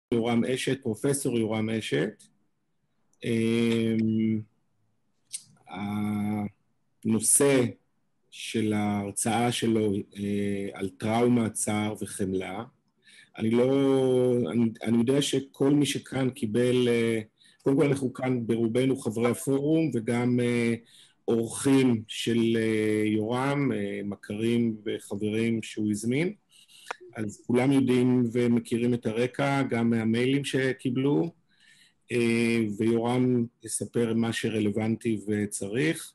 יורם אשת, פרופסור יורם אשת. הנושא של ההרצאה שלו על טראומה, צער וחמלה. אני יודע שכל מי שכאן קיבל, קודם כל אנחנו כאן ברובנו חברי הפורום וגם אורחים של יורם, מכרים וחברים שהוא הזמין. אז כולם יודעים ומכירים את הרקע, גם מהמיילים שקיבלו, ויורם יספר מה שרלוונטי וצריך.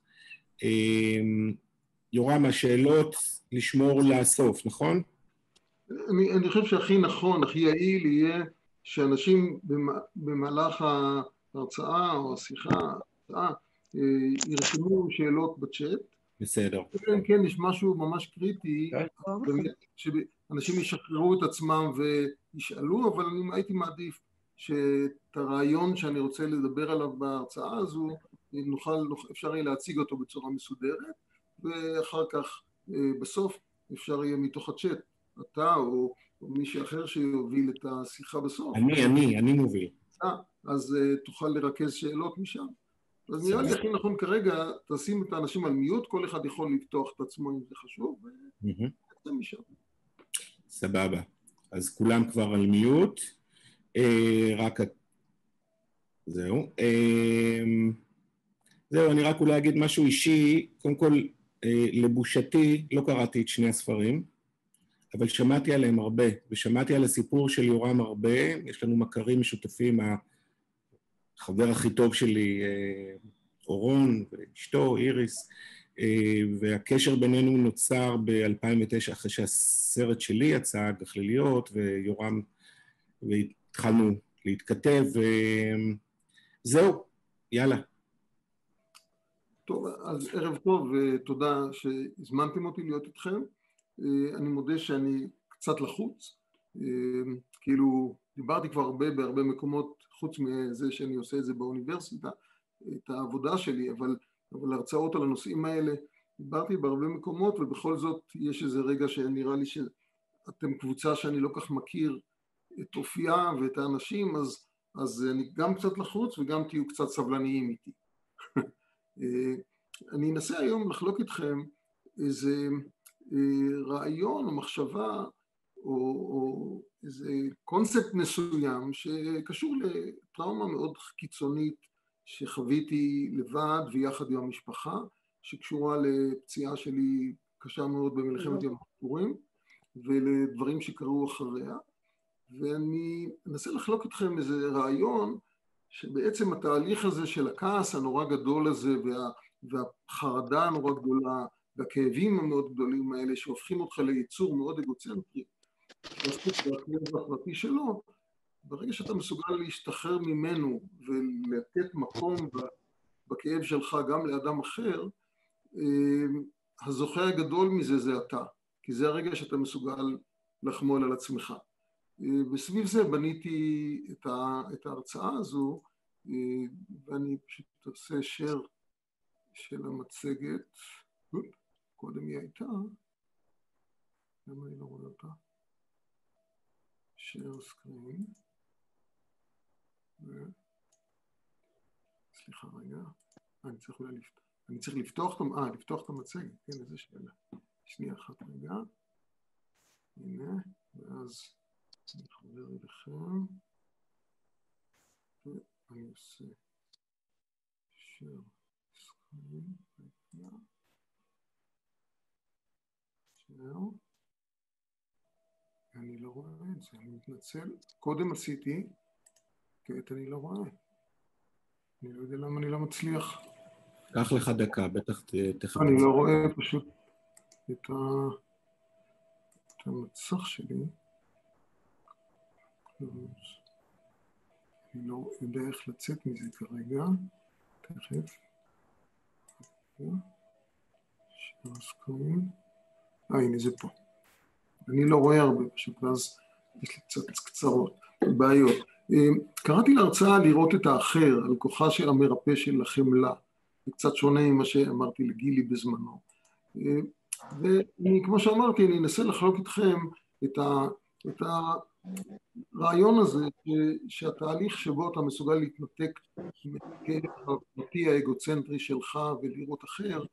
יורם, השאלות לשמור לסוף, נכון? אני חושב שהכי נכון, הכי יעיל יהיה שאנשים במהלך ההרצאה או השיחה, ירשמו שאלות בצ'אט. בסדר. כן, יש משהו ממש קריטי, באמת שאנשים ישחררו את עצמם וישאלו, אבל אני הייתי מעדיף שאת הרעיון שאני רוצה לדבר עליו בהרצאה הזו, אפשר יהיה להציג אותו בצורה מסודרת, ואחר כך בסוף אפשר יהיה מתוך הצ'אט, אתה או מישהו אחר שיוביל את השיחה בסוף. אני מוביל. אז תוכל לרכז שאלות משם. אז נראה לי הכי נכון כרגע, תשים את האנשים על מיוט, כל אחד יכול לפתוח את עצמו אם זה חשוב, ונצא משם. סבבה. אז כולם כבר על מיוט. זהו. אני רק אולי אגיד משהו אישי. קודם כל, לבושתי, לא קראתי את שני הספרים, אבל שמעתי עליהם הרבה, ושמעתי על הסיפור של יורם הרבה. יש לנו מכרים משותפים, החבר הכי טוב שלי, אורון, ואשתו, איריס, והקשר בינינו נוצר ב-2009, אחרי שהסרט שלי יצא, גחליליות, ויורם, והתחלנו להתכתב, וזהו, יאללה. טוב, אז ערב טוב, ותודה שהזמנתם אותי להיות איתכם. אני מודה שאני קצת לחוץ, כאילו דיברתי כבר בהרבה מקומות, חוץ מזה שאני עושה את זה באוניברסיטה, את העבודה שלי, אבל הרצאות על הנושאים האלה, דיברתי בהרבה מקומות, ובכל זאת יש איזה רגע שנראה לי שאתם קבוצה שאני לא כך מכיר את אופייה ואת האנשים, אז אני גם קצת לחוץ וגם תהיו קצת סבלניים איתי. אני אנסה היום לחלוק איתכם איזה רעיון או מחשבה או איזה קונספט מסוים שקשור לטראומה מאוד קיצונית שחוויתי לבד ויחד עם המשפחה, שקשורה לפציעה שלי קשה מאוד במלחמת יום הכיפורים ולדברים שקרו אחריה, ואני אנסה לחלוק איתכם איזה רעיון שבעצם התהליך הזה של הכעס הנורא גדול הזה והחרדה הנורא גדולה והכאבים המאוד גדולים האלה שהופכים אותך ליצור מאוד אגוצנטרי, שעסוק בכאב הפרטי שלו, ברגע שאתה מסוגל להשתחרר ממנו ולתת מקום בכאב שלך גם לאדם אחר, הזוכה הגדול מזה זה אתה, כי זה הרגע שאתה מסוגל לחמול על עצמך. וסביב זה בניתי את ההרצאה הזו, ואני פשוט עושה share של המצגת. קודם היא הייתה, למה אני לא רואה אותה? share screen. סליחה רגע, אני צריך לפתוח את המצגת, כן, איזה שאלה. שנייה אחת רגע. הנה, ואז אני חוזר אליכם, ואני עושה share screen, זהו, אני לא רואה את זה, אני מתנצל, קודם עשיתי, כעת אני לא רואה, אני לא יודע למה אני לא מצליח. קח לך דקה, בטח תכף. אני לא רואה פשוט את המצח שלי. אני לא יודע איך לצאת מזה כרגע, תכף. הנה זה פה. אני לא רואה הרבה פשוט, אז יש לי קצת קצרות, בעיות. קראתי להרצאה לראות את האחר, על כוחה של המרפא של החמלה. זה קצת שונה ממה שאמרתי לגילי בזמנו. וכמו שאמרתי, אני אנסה לחלוק איתכם את הרעיון הזה שהתהליך שבו אתה מסוגל להתנתק מהכלב הפרטי האגוצנטרי שלך ולראות אחר,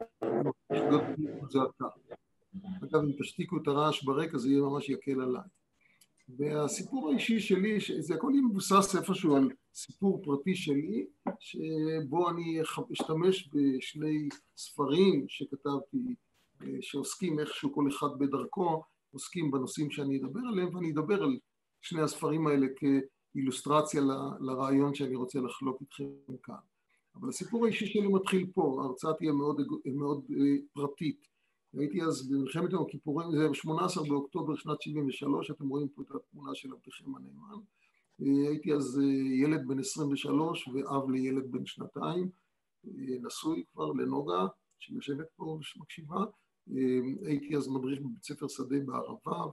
זה אתה. אגב, אם תשתיקו את הרעש ברקע זה יהיה ממש יקל עליי. והסיפור האישי שלי, זה הכל מבוסס איפשהו על סיפור פרטי שלי, שבו אני אשתמש בשני ספרים שכתבתי, שעוסקים איכשהו כל אחד בדרכו, עוסקים בנושאים שאני אדבר עליהם, ואני אדבר על שני הספרים האלה כאילוסטרציה לרעיון שאני רוצה לחלוק איתכם כאן. אבל הסיפור האישי שלי מתחיל פה, ההרצאה תהיה מאוד פרטית. הייתי אז במלחמת יום הכיפורים, זה 18 באוקטובר שנת 73, אתם רואים פה את התמונה של עבדכם הנאמן. הייתי אז ילד בן 23 ואב לילד בן 2, נשוי כבר לנוגה, שיושבת פה ושמקשיבה. הייתי אז מדריך בבית ספר שדה בערבה,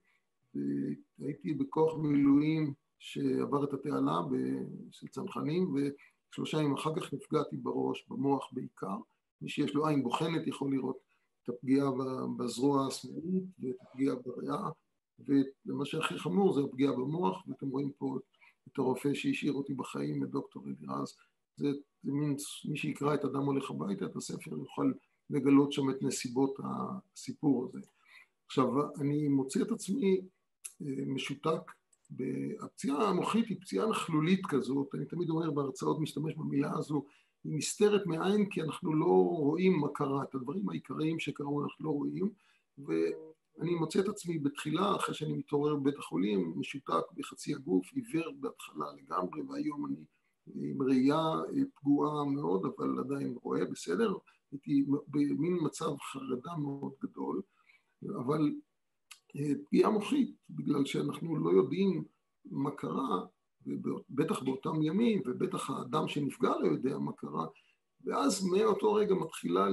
והייתי בכוח מילואים שעבר את התעלה של צנחנים, ו3 ימים אחר כך נפגעתי בראש, במוח בעיקר. מי שיש לו עין בוחנת יכול לראות את הפגיעה בזרוע השמאלית ואת הפגיעה בריאה, ומה שהכי חמור זה הפגיעה במוח, ואתם רואים פה את הרופא שהשאיר אותי בחיים, את דוקטור אלירז. זה מי שיקרא את אדם הולך הביתה, את הספר, יוכל לגלות שם את נסיבות הסיפור הזה. עכשיו, אני מוצא את עצמי משותק, הפציעה המוחית היא פציעה נכלולית כזאת, אני תמיד אומר בהרצאות משתמש במילה הזו, היא מסתרת מעין כי אנחנו לא רואים מה קרה, את הדברים העיקריים שקרו אנחנו לא רואים, ואני מוצא את עצמי בתחילה, אחרי שאני מתעורר בבית החולים, משותק בחצי הגוף, עיוור בהתחלה לגמרי, והיום אני עם ראייה פגועה מאוד, אבל עדיין רואה בסדר, הייתי במין מצב חרדה מאוד גדול, אבל פגיעה מוחית, בגלל שאנחנו לא יודעים מה קרה, בטח באותם ימים, ובטח האדם שנפגע לא יודע מה קרה, ואז מאותו רגע מתחילה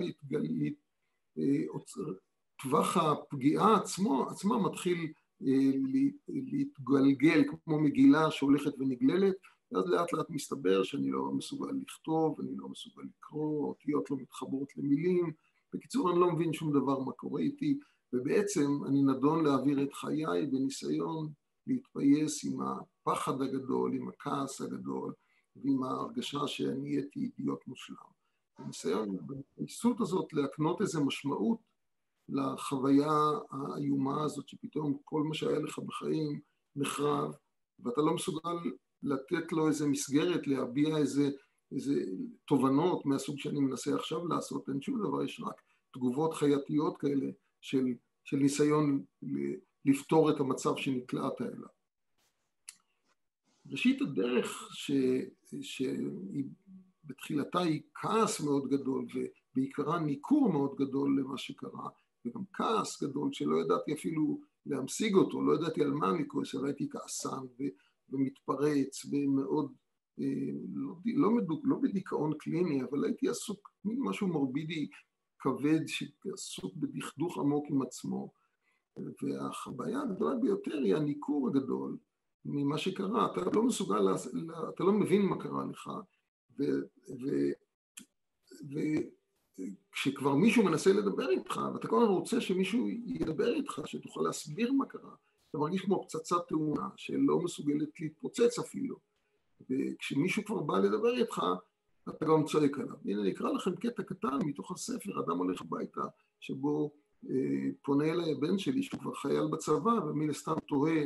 טווח הפגיעה עצמה מתחיל להתגלגל כמו מגילה שהולכת ונגללת, ואז לאט לאט מסתבר שאני לא מסוגל לכתוב, אני לא מסוגל לקרוא, אותיות לא מתחברות למילים, בקיצור אני לא מבין שום דבר מה קורה איתי, ובעצם אני נדון להעביר את חיי בניסיון להתפייס עם הפחד הגדול, עם הכעס הגדול, ועם ההרגשה שאני הייתי אידיוט מושלם. בניסיון, בהתפייסות הזאת להקנות איזו משמעות לחוויה האיומה הזאת, שפתאום כל מה שהיה לך בחיים נחרב, ואתה לא מסוגל לתת לו איזו מסגרת, להביע איזה תובנות מהסוג שאני מנסה עכשיו לעשות, אין שום דבר, יש רק תגובות חייתיות כאלה של ניסיון לפתור את המצב שנקלעת אליו. ראשית הדרך שבתחילתה היא כעס מאוד גדול ובעיקרה ניכור מאוד גדול למה שקרה, וגם כעס גדול שלא ידעתי אפילו להמשיג אותו, לא ידעתי על מה אני כועס, אבל הייתי כעסן ומתפרץ ומאוד, לא בדיכאון קליני, אבל הייתי עסוק משהו מורבידי כבד שעסוק בדכדוך עמוק עם עצמו, והבעיה הגדולה ביותר היא הניכור הגדול ממה שקרה, אתה לא מסוגל, אתה לא מבין מה קרה לך, וכשכבר מישהו מנסה לדבר איתך, ואתה כל הזמן רוצה שמישהו ידבר איתך, שתוכל להסביר מה קרה, אתה מרגיש כמו פצצת תאונה שלא מסוגלת להתפוצץ אפילו, וכשמישהו כבר בא לדבר איתך, אתה גם צועק עליו. הנה נקרא לכם קטע קטן מתוך הספר, אדם הולך הביתה, שבו פונה אליי הבן שלי, שהוא כבר חייל בצבא, ומן הסתם תוהה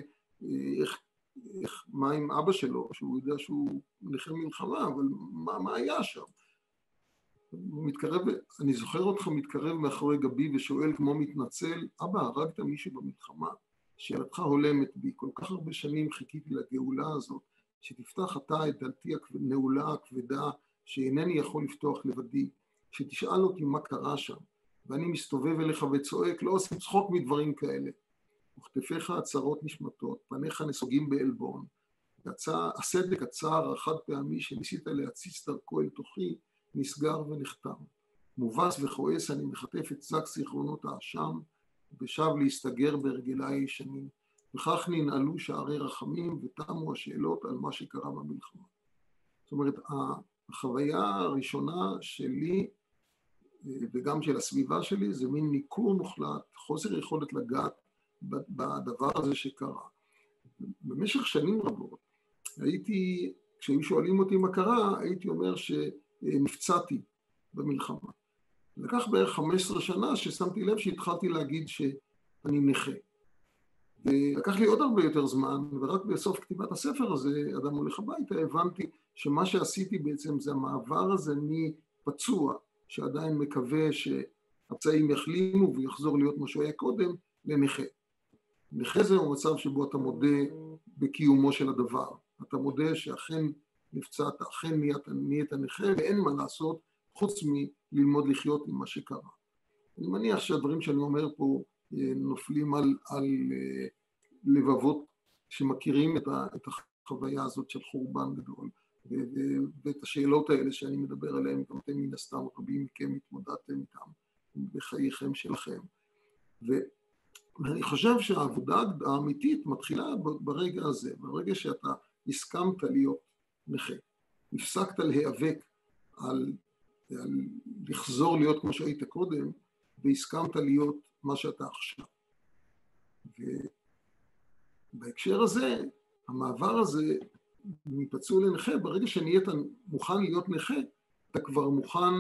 מה עם אבא שלו, שהוא יודע שהוא נכה מלחמה, אבל מה היה שם? הוא מתקרב, אני זוכר אותך מתקרב מאחורי גבי ושואל כמו מתנצל, אבא, הרגת מישהו במלחמה? שאלתך הולמת בי, כל כך הרבה שנים חיכיתי לגאולה הזאת, שתפתח אתה את דלתי הנעולה הכבדה, שאינני יכול לפתוח לבדי, שתשאל אותי מה קרה שם, ואני מסתובב אליך וצועק, לא עושים צחוק מדברים כאלה. וכתפיך הצרות נשמתות, פניך נסוגים בעלבון, הסדק הצער החד פעמי שניסית להציץ דרכו אל תוכי, נסגר ונחתם. מובס וכועס אני מחטף את שק זיכרונות האשם, ושב להסתגר בהרגליי הישנים, וכך ננעלו שערי רחמים ותמו השאלות על מה שקרה במלחמה. זאת אומרת, החוויה הראשונה שלי וגם של הסביבה שלי זה מין ניכור מוחלט, חוסר יכולת לגעת בדבר הזה שקרה. במשך שנים רבות, כשהיו שואלים אותי מה קרה, הייתי אומר שנפצעתי במלחמה. לקח בערך 15 שנה ששמתי לב שהתחלתי להגיד שאני נכה. ולקח לי עוד הרבה יותר זמן, ורק בסוף כתיבת הספר הזה, אדם הולך הביתה, הבנתי שמה שעשיתי בעצם זה המעבר הזה מפצוע, שעדיין מקווה שהפצעים יחלימו ויחזור להיות מה שהוא היה קודם, לנכה. נכה זהו מצב שבו אתה מודה בקיומו של הדבר. אתה מודה שאכן נפצעת, אכן נהיית נכה, ואין מה לעשות חוץ מללמוד לחיות עם מה שקרה. אני מניח שהדברים שאני אומר פה נופלים על לבבות שמכירים את החוויה הזאת של חורבן גדול, ואת השאלות האלה שאני מדבר עליהן, גם אתם מן הסתם רבים מכם התמודדתם איתם בחייכם שלכם. ואני חושב שהעבודה האמיתית מתחילה ברגע הזה, ברגע שאתה הסכמת להיות נכה, הפסקת להיאבק על לחזור להיות כמו שהיית קודם, והסכמת להיות מה שאתה עכשיו. ובהקשר הזה, המעבר הזה מפצוע לנכה, ברגע שנהיית מוכן להיות נכה, אתה כבר מוכן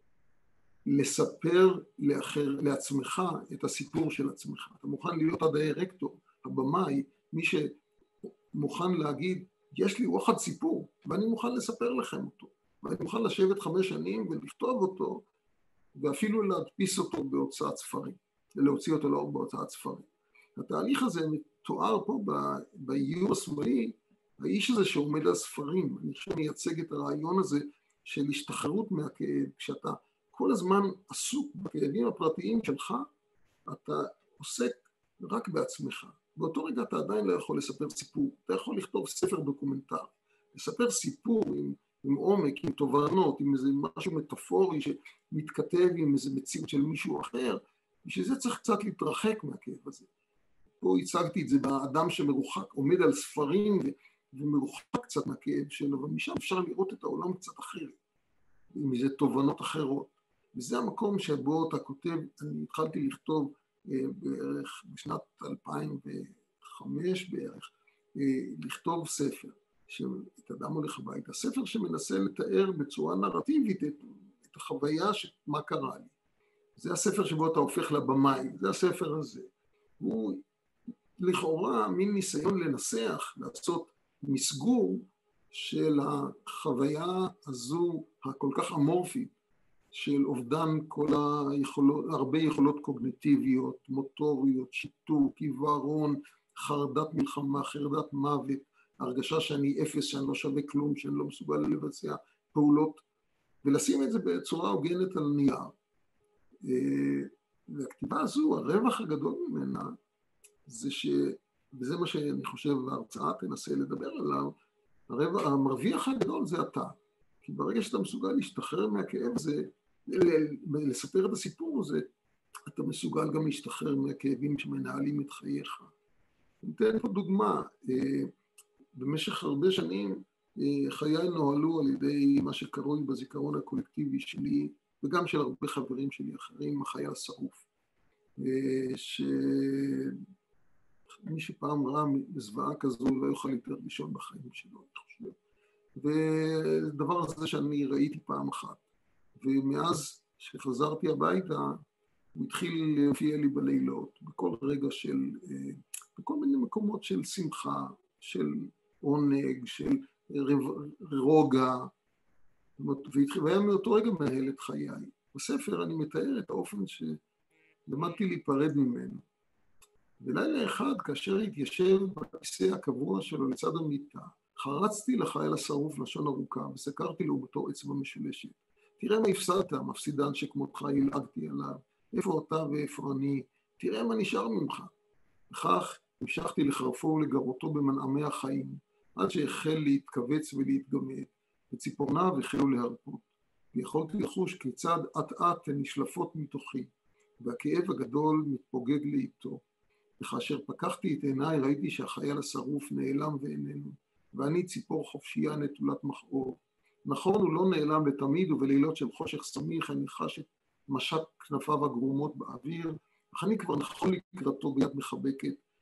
לספר לעצמך את הסיפור של עצמך. אתה מוכן להיות הדירקטור, הבמאי, מי שמוכן להגיד, יש לי וואחד סיפור, ואני מוכן לספר לכם אותו. ואני מוכן לשבת 5 שנים ולכתוב אותו, ואפילו להדפיס אותו בהוצאת ספרים, ולהוציא אותו לאור בהוצאת ספרים. התהליך הזה מתואר פה באיור השמאלי, האיש הזה שעומד על ספרים, אני חושב מייצג את הרעיון הזה של השתחררות מהכאב, כשאתה כל הזמן עסוק בכאבים הפרטיים שלך, אתה עוסק רק בעצמך. באותו רגע אתה עדיין לא יכול לספר סיפור, אתה יכול לכתוב ספר דוקומנטרי, לספר סיפור עם עומק, עם תובנות, עם איזה משהו מטאפורי שמתכתב עם איזה מציאות של מישהו אחר, בשביל זה צריך קצת להתרחק מהכאב הזה. פה הצגתי את זה באדם שמרוחק, עומד על ספרים ומרוחק קצת מהכאב שלו, ומשם אפשר לראות את העולם קצת אחרת, עם איזה תובנות אחרות. וזה המקום שבו אתה כותב, אני התחלתי לכתוב בערך בשנת 2005 בערך, לכתוב ספר, את אדם הולך הביתה, ספר שמנסה לתאר בצורה נרטיבית את החוויה של מה קרה לי. זה הספר שבו אתה הופך לבמאי, זה הספר הזה. הוא לכאורה מין ניסיון לנסח, לעשות מסגור של החוויה הזו הכל כך אמורפית, של אובדן כל היכולות, הרבה יכולות קוגניטיביות, מוטוריות, שיתוק, עיוורון, חרדת מלחמה, חרדת מוות, הרגשה שאני אפס, שאני לא שווה כלום, שאני לא מסוגל לבצע פעולות, ולשים את זה בצורה הוגנת על נייר. והכתיבה הזו, הרווח הגדול ממנה, זה וזה מה שאני חושב ההרצאה תנסה לדבר עליו, המרוויח הגדול זה אתה. כי ברגע שאתה מסוגל להשתחרר מהכאב הזה, לספר את הסיפור הזה, אתה מסוגל גם להשתחרר מהכאבים שמנהלים את חייך. אני אתן פה דוגמה, במשך הרבה שנים חיי נוהלו על ידי מה שקרוי בזיכרון הקולקטיבי שלי, וגם של הרבה חברים שלי אחרים, החייל השרוף. שמי שפעם ראה מזוועה כזו לא יוכל יותר לישון בחיים שלו, אני חושב. ודבר הזה שאני ראיתי פעם אחת. ומאז שחזרתי הביתה, הוא התחיל להופיע לי בלילות, בכל רגע בכל מיני מקומות של שמחה, של עונג, של רוגע, והיה מאותו רגע מנהל את חיי. בספר אני מתאר את האופן שלמדתי להיפרד ממנו. בלילה אחד, כאשר התיישב בכיסא הקבוע שלו לצד המיטה, חרצתי לחייל השרוף לשון ארוכה וסקרתי לו בתור אצבע משולשת. תראה מה הפסדת, מפסידן שכמותך ילעגתי עליו, איפה אתה ואיפה אני, תראה מה נשאר ממך. וכך המשכתי לחרפו ולגרותו במנעמי החיים, עד שהחל להתכווץ ולהתגמד, וציפורניו החלו להרפות. ויכולתי לחוש כיצד אט-אט הן נשלפות מתוכי, והכאב הגדול מתפוגג לאיתו. וכאשר פקחתי את עיניי ראיתי שהחייל השרוף נעלם ואיננו, ואני ציפור חופשייה נטולת מכאוב. נכון, הוא לא נעלם לתמיד, ובלילות של חושך סמיך אני חש את משק כנפיו הגרומות באוויר, אך אני כבר נכון לקראתו ביד מחבקת,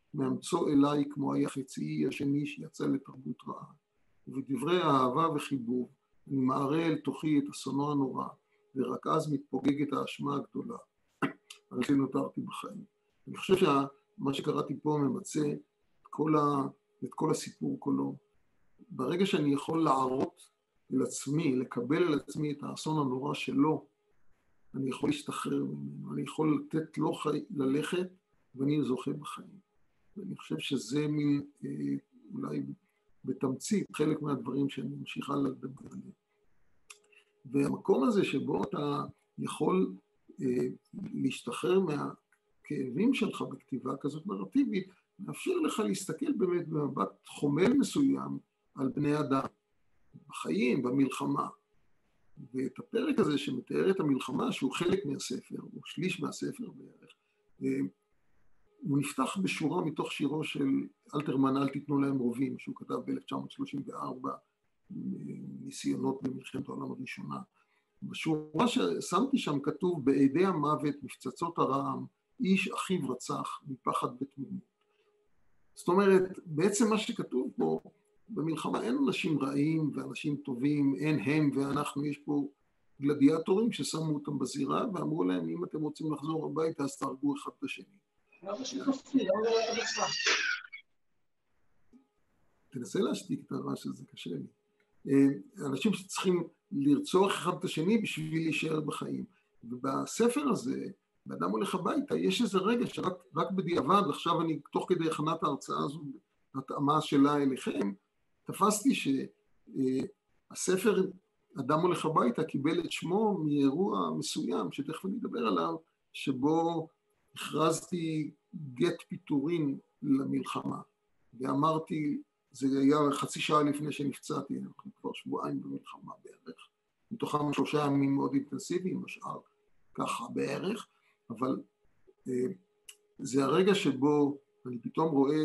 מאמצו אליי כמו היה חצי השני שיצא לתרבות רעה. ובדברי אהבה וחיבור אני מערה אל תוכי את אסונו הנורא, ורק אז מתפוגגת האשמה הגדולה. על זה נותרתי בחיים. אני חושב שמה שקראתי פה ממצא את כל הסיפור כולו. ברגע שאני יכול להראות אל עצמי, לקבל אל עצמי את האסון הנורא שלו, אני יכול להשתחרר ממנו, אני יכול לתת לו ללכת, ואני זוכה בחיים. ואני חושב שזה מין, אולי בתמצית, חלק מהדברים שאני ממשיכה לדבר עליהם. והמקום הזה שבו אתה יכול להשתחרר מהכאבים שלך בכתיבה כזאת נרטיבית, מאפשר לך להסתכל באמת במבט חומל מסוים על בני אדם, בחיים, במלחמה. ואת הפרק הזה שמתאר את המלחמה, שהוא חלק מהספר, הוא שליש מהספר בערך, הוא נפתח בשורה מתוך שירו של אלתרמן, אל תיתנו להם רובים, שהוא כתב ב-1934, ניסיונות במלחמת העולם הראשונה. בשורה ששמתי שם כתוב, בעדי המוות, מפצצות הרעם, איש אחיו רצח מפחד בתמימות. זאת אומרת, בעצם מה שכתוב פה, במלחמה אין אנשים רעים ואנשים טובים, אין הם ואנחנו, יש פה גלדיאטורים ששמו אותם בזירה ואמרו להם, אם אתם רוצים לחזור הביתה, אז תהרגו אחד את השני. תנסה להשתיק את הרעש הזה, קשה לי. אנשים שצריכים לרצוח אחד את השני בשביל להישאר בחיים. ובספר הזה, באדם הולך הביתה, יש איזה רגע שרק בדיעבד, עכשיו אני תוך כדי הכנת ההרצאה הזו, התאמה שלה אליכם, תפסתי שהספר אדם הולך הביתה קיבל את שמו מאירוע מסוים, שתכף אני אדבר עליו, שבו הכרזתי גט פיטורין למלחמה, ואמרתי, זה היה חצי שעה לפני שנפצעתי, אנחנו כבר שבועיים במלחמה בערך, מתוכם 3 ימים מאוד אינטנסיביים, השאר ככה בערך, אבל זה הרגע שבו אני פתאום רואה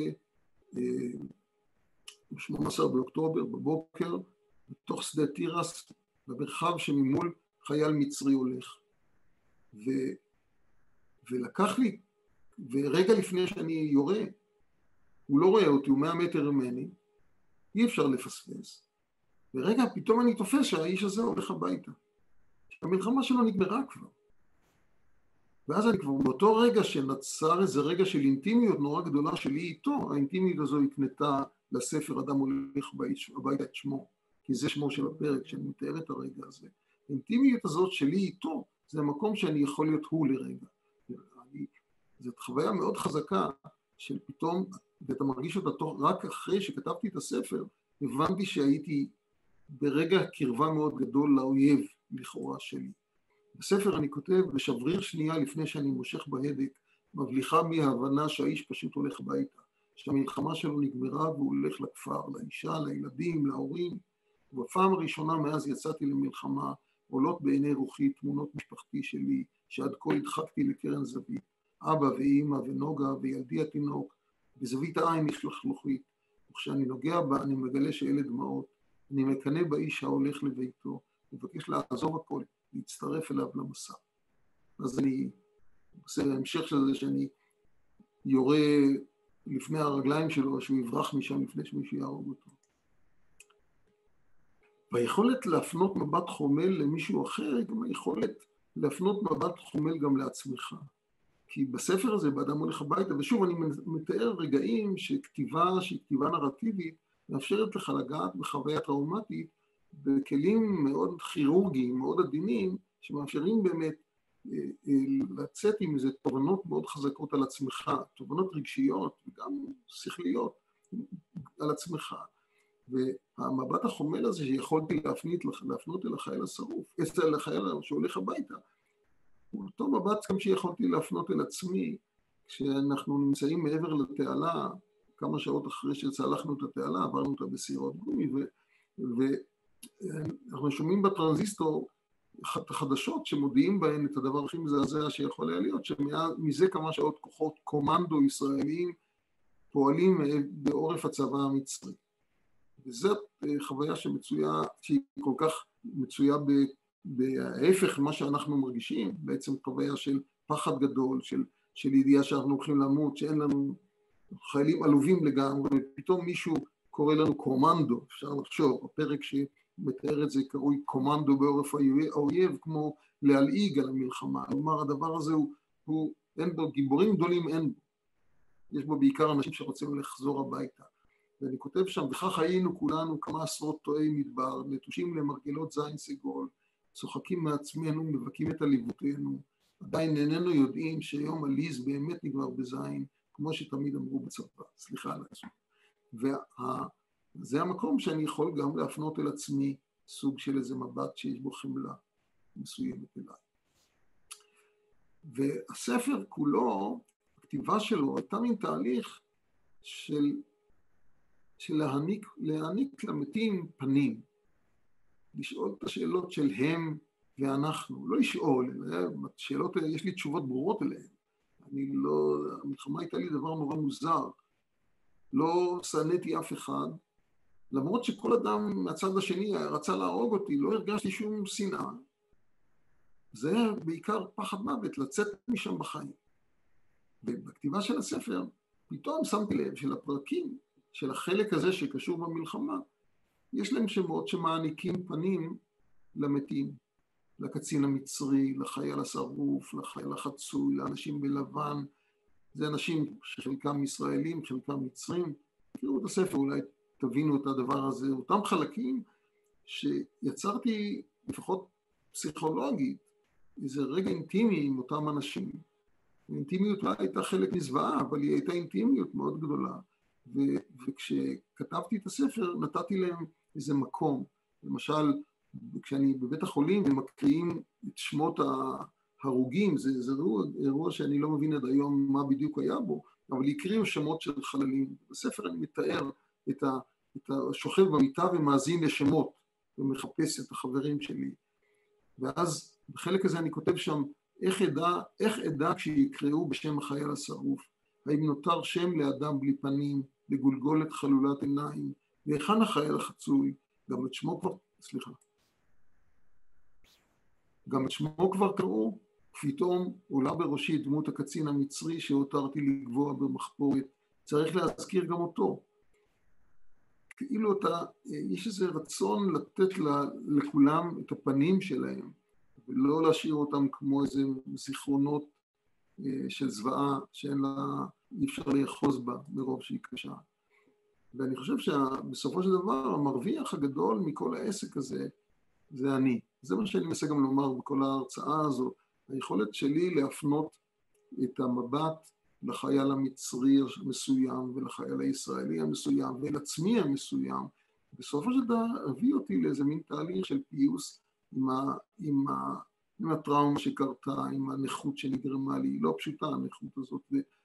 18 באוקטובר בבוקר, בתוך שדה תירס, במרחב שממול חייל מצרי הולך. ולקח לי, ורגע לפני שאני יורה, הוא לא רואה אותי, הוא 100 מטר ממני, אי אפשר לפספס. ורגע פתאום אני תופס שהאיש הזה הולך הביתה. המלחמה שלו נגמרה כבר. ואז אני כבר באותו רגע שנצר איזה רגע של אינטימיות נורא גדולה שלי איתו, האינטימיות הזו הקנתה לספר אדם הולך הביתה את שמו, כי זה שמו של הפרק שאני מתאר את הרגע הזה. האינטימיות הזאת שלי איתו, זה המקום שאני יכול להיות הוא לרגע. זאת חוויה מאוד חזקה של פתאום, ואתה מרגיש אותה רק אחרי שכתבתי את הספר, הבנתי שהייתי ברגע קרבה מאוד גדול לאויב לכאורה שלי. בספר אני כותב, בשבריר שנייה לפני שאני מושך בהדק, מבליחה בי ההבנה שהאיש פשוט הולך הביתה, שהמלחמה שלו נגמרה והוא הולך לכפר, לאישה, לילדים, להורים, ובפעם הראשונה מאז יצאתי למלחמה, עולות בעיני רוחי תמונות משפחתי שלי, שעד כה הדחקתי לקרן זווית, אבא ואימא ונוגה וילדי התינוק, בזווית העין השלחלוכית, וכשאני נוגע בה אני מגלה שאלה דמעות, אני מקנא באיש ההולך לביתו, מבקש לעזוב הכל, להצטרף אליו למסע. אז אני עושה המשך של זה שאני יורה לפני הרגליים שלו, שהוא יברח משם לפני שמישהו יהרוג אותו. והיכולת להפנות מבט חומל למישהו אחר, היא גם היכולת להפנות מבט חומל גם לעצמך. כי בספר הזה, באדם הולך הביתה, ושוב אני מתאר רגעים שכתיבה נרטיבית, מאפשרת לך לגעת בחוויה טראומטית, בכלים מאוד כירורגיים, מאוד עדינים, שמאפשרים באמת לצאת עם איזה תובנות מאוד חזקות על עצמך, תובנות רגשיות וגם שכליות על עצמך. והמבט החומל הזה שיכולתי להפנות אל החייל השרוף, אל החייל שהולך הביתה, הוא אותו מבט גם שיכולתי להפנות אל עצמי, כשאנחנו נמצאים מעבר לתעלה, כמה שעות אחרי שצלחנו את התעלה, עברנו אותה בסירות גומי, ואנחנו שומעים בטרנזיסטור את החדשות שמודיעים בהן את הדבר הכי מזעזע שיכול היה להיות, שמזה כמה שעות כוחות קומנדו ישראליים פועלים בעורף הצבא המצרי. וזאת חוויה שהיא כל כך מצויה בהפך מה שאנחנו מרגישים, בעצם חוויה של פחד גדול, של ידיעה שאנחנו הולכים למות, שאין לנו חיילים עלובים לגמרי, ופתאום מישהו קורא לנו קומנדו, אפשר לחשוב, הפרק שמתאר את זה קרוי קומנדו בעורף האויב, כמו להלעיג על המלחמה, כלומר הדבר הזה אין בו גיבורים גדולים, אין בו, יש בו בעיקר אנשים שרוצים לחזור הביתה, ואני כותב שם, וכך היינו כולנו כמה עשרות טועי מדבר, נטושים למרגלות זין סגול, צוחקים מעצמנו, מבכים את עליבותינו, עדיין איננו יודעים שיום עליז באמת נגמר בזין, כמו שתמיד אמרו בצבא, סליחה על עצמי. וזה המקום שאני יכול גם להפנות אל עצמי סוג של איזה מבט שיש בו חמלה מסוימת אליי. והספר כולו, הכתיבה שלו, הייתה מין תהליך של להעניק למתים פנים, לשאול את השאלות של הם ואנחנו, לא לשאול, השאלות האלה, יש לי תשובות ברורות אליהן. המלחמה הייתה לי דבר נורא מוזר, לא שנאתי אף אחד, למרות שכל אדם מהצד השני רצה להרוג אותי, לא הרגשתי שום שנאה. זה בעיקר פחד מוות, לצאת משם בחיים. ובכתיבה של הספר, פתאום שמתי לב של הפרקים, של החלק הזה שקשור במלחמה, יש להם שמות שמעניקים פנים למתים, לקצין המצרי, לחייל השרוף, לחייל החצוי, לאנשים בלבן, זה אנשים שחלקם ישראלים, חלקם מצרים, תראו את הספר, אולי תבינו את הדבר הזה, אותם חלקים שיצרתי לפחות פסיכולוגית, איזה רגע אינטימי עם אותם אנשים. האינטימיות לא הייתה חלק מזוועה, אבל היא הייתה אינטימיות מאוד גדולה, וכשכתבתי את הספר נתתי להם איזה מקום, למשל כשאני בבית החולים ומקריאים את שמות ההרוגים, זה אירוע שאני לא מבין עד היום מה בדיוק היה בו, אבל הקריאו שמות של חללים. בספר אני מתאר את השוכב במיטה ומאזין לשמות, ומחפש את החברים שלי. ואז בחלק הזה אני כותב שם, איך אדע כשיקראו בשם החייל השרוף? האם נותר שם לאדם בלי פנים, בגולגולת חלולת עיניים, והיכן החייל החצוי? גם את שמו כבר קראו, פתאום עולה בראשי דמות הקצין המצרי שהותרתי לגבוה במחפורת, צריך להזכיר גם אותו. כאילו יש איזה רצון לתת לכולם את הפנים שלהם, ולא להשאיר אותם כמו איזה זיכרונות של זוועה אי אפשר לאחוז בה מרוב שהיא קשה. ואני חושב שבסופו של דבר המרוויח הגדול מכל העסק הזה זה אני. זה מה שאני מנסה גם לומר בכל ההרצאה הזאת, היכולת שלי להפנות את המבט לחייל המצרי המסוים ולחייל הישראלי המסוים ולעצמי המסוים, בסופו של דבר הביא אותי לאיזה מין תהליך של פיוס עם הטראומה שקרתה, עם הנכות שנגרמה לי, לא פשוטה הנכות הזאת,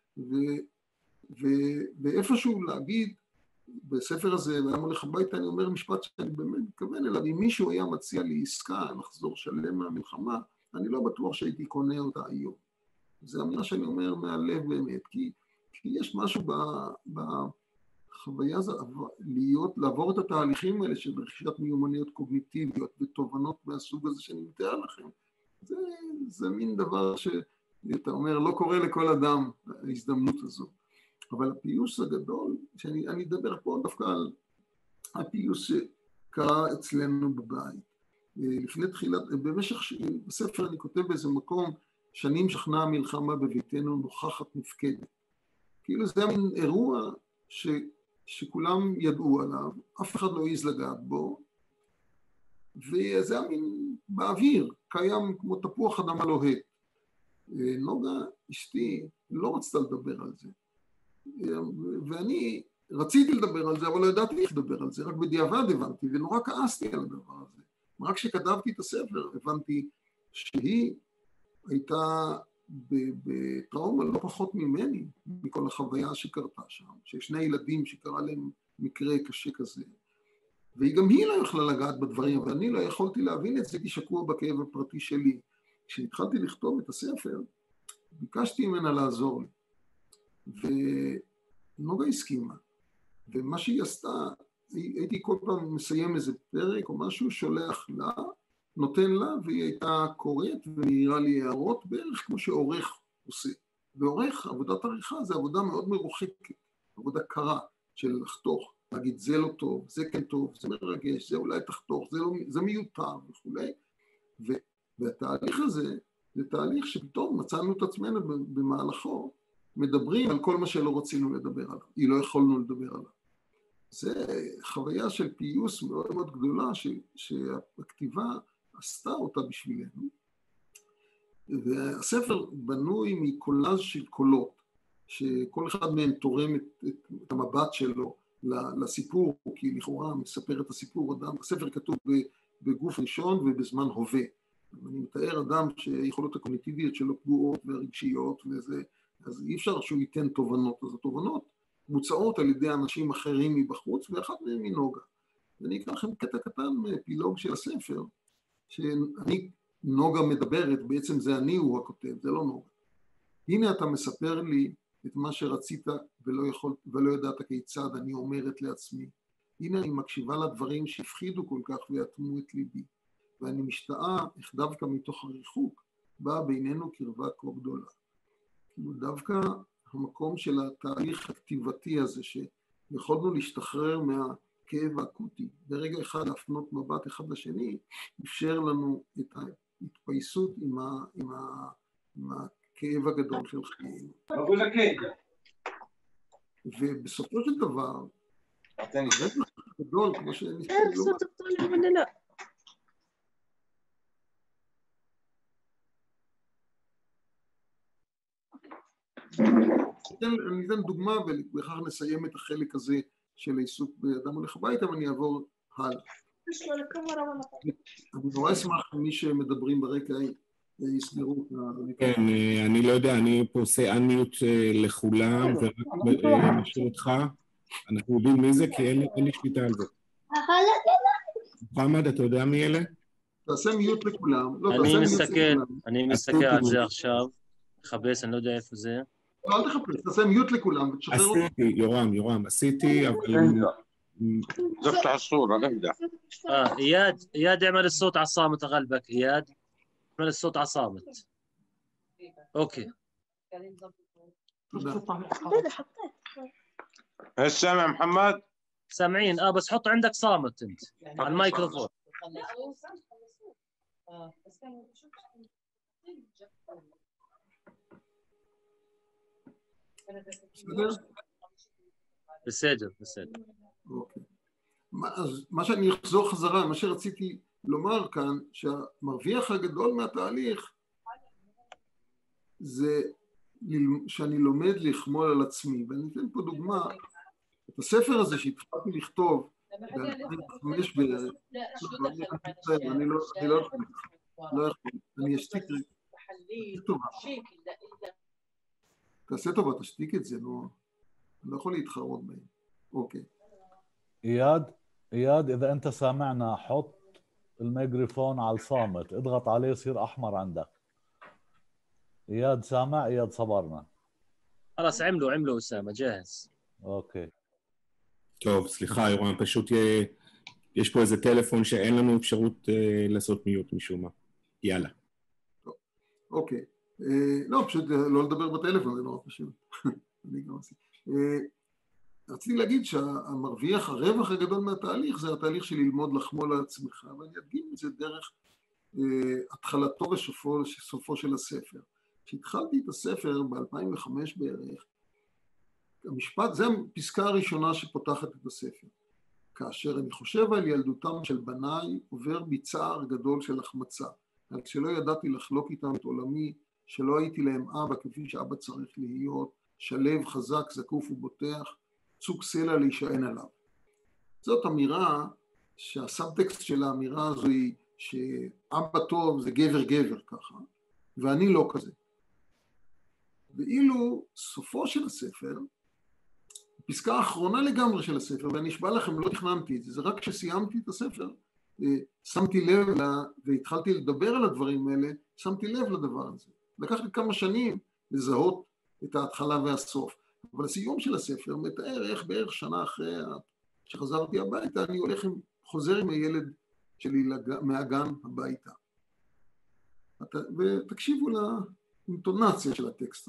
ואיפשהו להגיד, בספר הזה, ואני הולך הביתה, אני אומר משפט שאני באמת מתכוון אליו, אם מישהו היה מציע לי עסקה, לחזור שלם מהמלחמה, אני לא בטוח שהייתי קונה אותה היום. זה אמירה שאני אומר מהלב באמת, כי יש משהו בחוויה הזאת, לעבור את התהליכים האלה של רכישת מיומנויות קוגניטיביות ותובנות מהסוג הזה שאני מתאר לכם, זה מין דבר שאתה אומר, לא קורה לכל אדם ההזדמנות הזו. אבל הפיוס הגדול, שאני אדבר פה דווקא על הפיוס שקרה אצלנו בבית. לפני תחילת, בספר אני כותב באיזה מקום, שנים שכנה המלחמה בביתנו נוכחת נפקדת. כאילו זה היה מין אירוע שכולם ידעו עליו, אף אחד לא העז לגעת בו, וזה היה מין באוויר, קיים כמו תפוח אדמה לוהט. נוגה, אשתי, לא רצתה לדבר על זה. ואני רציתי לדבר על זה, אבל לא ידעתי איך לדבר על זה, רק בדיעבד הבנתי, ונורא כעסתי על הדבר הזה. רק כשכתבתי את הספר, הבנתי שהיא הייתה בטראומה לא פחות ממני, מכל החוויה שקרתה שם, ששני ילדים שקרה להם מקרה קשה כזה, וגם היא לא יכלה לגעת בדברים, ואני לא יכולתי להבין את זה, כי שקוע בכאב הפרטי שלי. כשהתחלתי לכתוב את הספר, ביקשתי ממנה לעזור לי. ונוגה הסכימה, ומה שהיא עשתה, הייתי כל פעם מסיים איזה פרק או משהו, שולח לה, נותן לה, והיא הייתה קוראת ומעירה לי הערות בערך כמו שעורך עושה. ועורך, עבודת עריכה, זה עבודה מאוד מרוחקת. עבודה קרה של לחתוך, להגיד זה לא טוב, זה כן טוב, זה מרגש, זה אולי תחתוך, זה מיותר וכולי. והתהליך הזה, זה תהליך שפתאום מצאנו את עצמנו במהלכו, מדברים על כל מה שלא רצינו לדבר עליו, לא יכולנו לדבר עליו. זה חוויה של פיוס מאוד מאוד גדולה שהכתיבה עשתה אותה בשבילנו. והספר בנוי מקולאז' של קולות, שכל אחד מהם תורם את המבט שלו לסיפור, כי לכאורה מספר את הסיפור אדם. הספר כתוב בגוף ראשון ובזמן הווה. אני מתאר אדם שיכולות הקוגניטיביות שלו פגועות והרגשיות וזה, אז אי אפשר שהוא ייתן תובנות. אז התובנות מוצאות על ידי אנשים אחרים מבחוץ, ואחד מהם מנוגה. ואני אקרא לכם קטע קטן מאפילוג של הספר, שאני, נוגה מדברת, בעצם זה אני הוא הכותב, זה לא נוגה. הנה אתה מספר לי את מה שרצית ולא ידעת כיצד, אני אומרת לעצמי. הנה אני מקשיבה לדברים שהפחידו כל כך ויתמו את ליבי, ואני משתאה איך דווקא מתוך הריחוק באה בינינו קרבה כה גדולה. כאילו דווקא המקום של התהליך הכתיבתי הזה, שיכולנו להשתחרר מהכאב האקוטי, ברגע אחד להפנות מבט אחד לשני, אפשר לנו את ההתפייסות עם הכאב הגדול של חיינו. ובסופו של דבר, הרווח הגדול, כמו שניסיתי לומר, אני אתן דוגמה ובכך נסיים את החלק הזה של העיסוק באדם הולך הביתה ואני אעבור הלאה. אני נורא אשמח מי שמדברים ברקע יסגרו. כן, אני לא יודע, אני פה עושה אנמיוט לכולם ורק משאיר אותך, אנחנו יודעים מי זה כי אין לי שליטה על זה. מוחמד, אתה יודע מי אלה? תעשה מיוט לכולם. אני מסתכל על זה עכשיו, חפש, אני לא יודע איפה זה. לא, אל תחפש, תעשה מיוט לכולם ותשחרר אותם. עשיתי, יורם, עשיתי, אבל... زفت على الصورة نبدأ. إياد اعمل الصوت على الصامت أغلبك إياد اعمل الصوت على الصامت. أوكي. هل سامع محمد؟ سامعين بس حط عندك صامت أنت على الميكروفون. בסדר. אוקיי. אז מה שאני אחזור חזרה, מה שרציתי לומר כאן, שהמרוויח הגדול מהתהליך זה שאני לומד לחמול על עצמי, ואני אתן פה דוגמה, את הספר הזה שהתחלתי לכתוב ב-2005 בערך, אני לא יכול, אני אשתיק תעשה טובה, תשתיק את זה, אני לא יכול להתחרות בהם. אוקיי. إياد إذا أنت سامعنا حط الميكروفون على الصامت اضغط عليه يصير أحمر عندك. إياد سامع؟ إياد صبرنا. خلاص عملوا أسامة جاهز. أوكي. טוב, סליחה יורם, פשוט יש פה איזה טלפון שאין לנו אפשרות לעשות מיוט משום מה. יאללה. אוקיי. לא, פשוט לא לדבר בטלפון, זה נורא פשוט. אני גם עשיתי. רציתי להגיד שהמרוויח, הרווח הגדול מהתהליך, זה התהליך של ללמוד לחמול על עצמך, ואני אדגים את זה דרך התחלתו וסופו של הספר. כשהתחלתי את הספר ב-2005 בערך, המשפט, זה הפסקה הראשונה שפותחת את הספר. כאשר אני חושב על ילדותם של בניי, עובר בי צער גדול של החמצה, רק שלא ידעתי לחלוק איתם את עולמי, שלא הייתי להם אבא כפי שאבא צריך להיות, שלב, חזק, זקוף ובוטח, צוק סלע להישען עליו. זאת אמירה שהסאבטקסט של האמירה הזו היא שאבא טוב זה גבר ככה, ואני לא כזה. ואילו סופו של הספר, הפסקה האחרונה לגמרי של הספר, ואני אשבע לכם, לא תכננתי את זה, זה רק כשסיימתי את הספר, שמתי לב והתחלתי לדבר על הדברים האלה, שמתי לב לדבר הזה. לקח לי כמה שנים לזהות את ההתחלה והסוף. אבל הסיום של הספר מתאר איך בערך שנה אחרי שחזרתי הביתה, אני חוזר עם הילד שלי מהגן הביתה. ותקשיבו לאינטונציה של הטקסט הזה.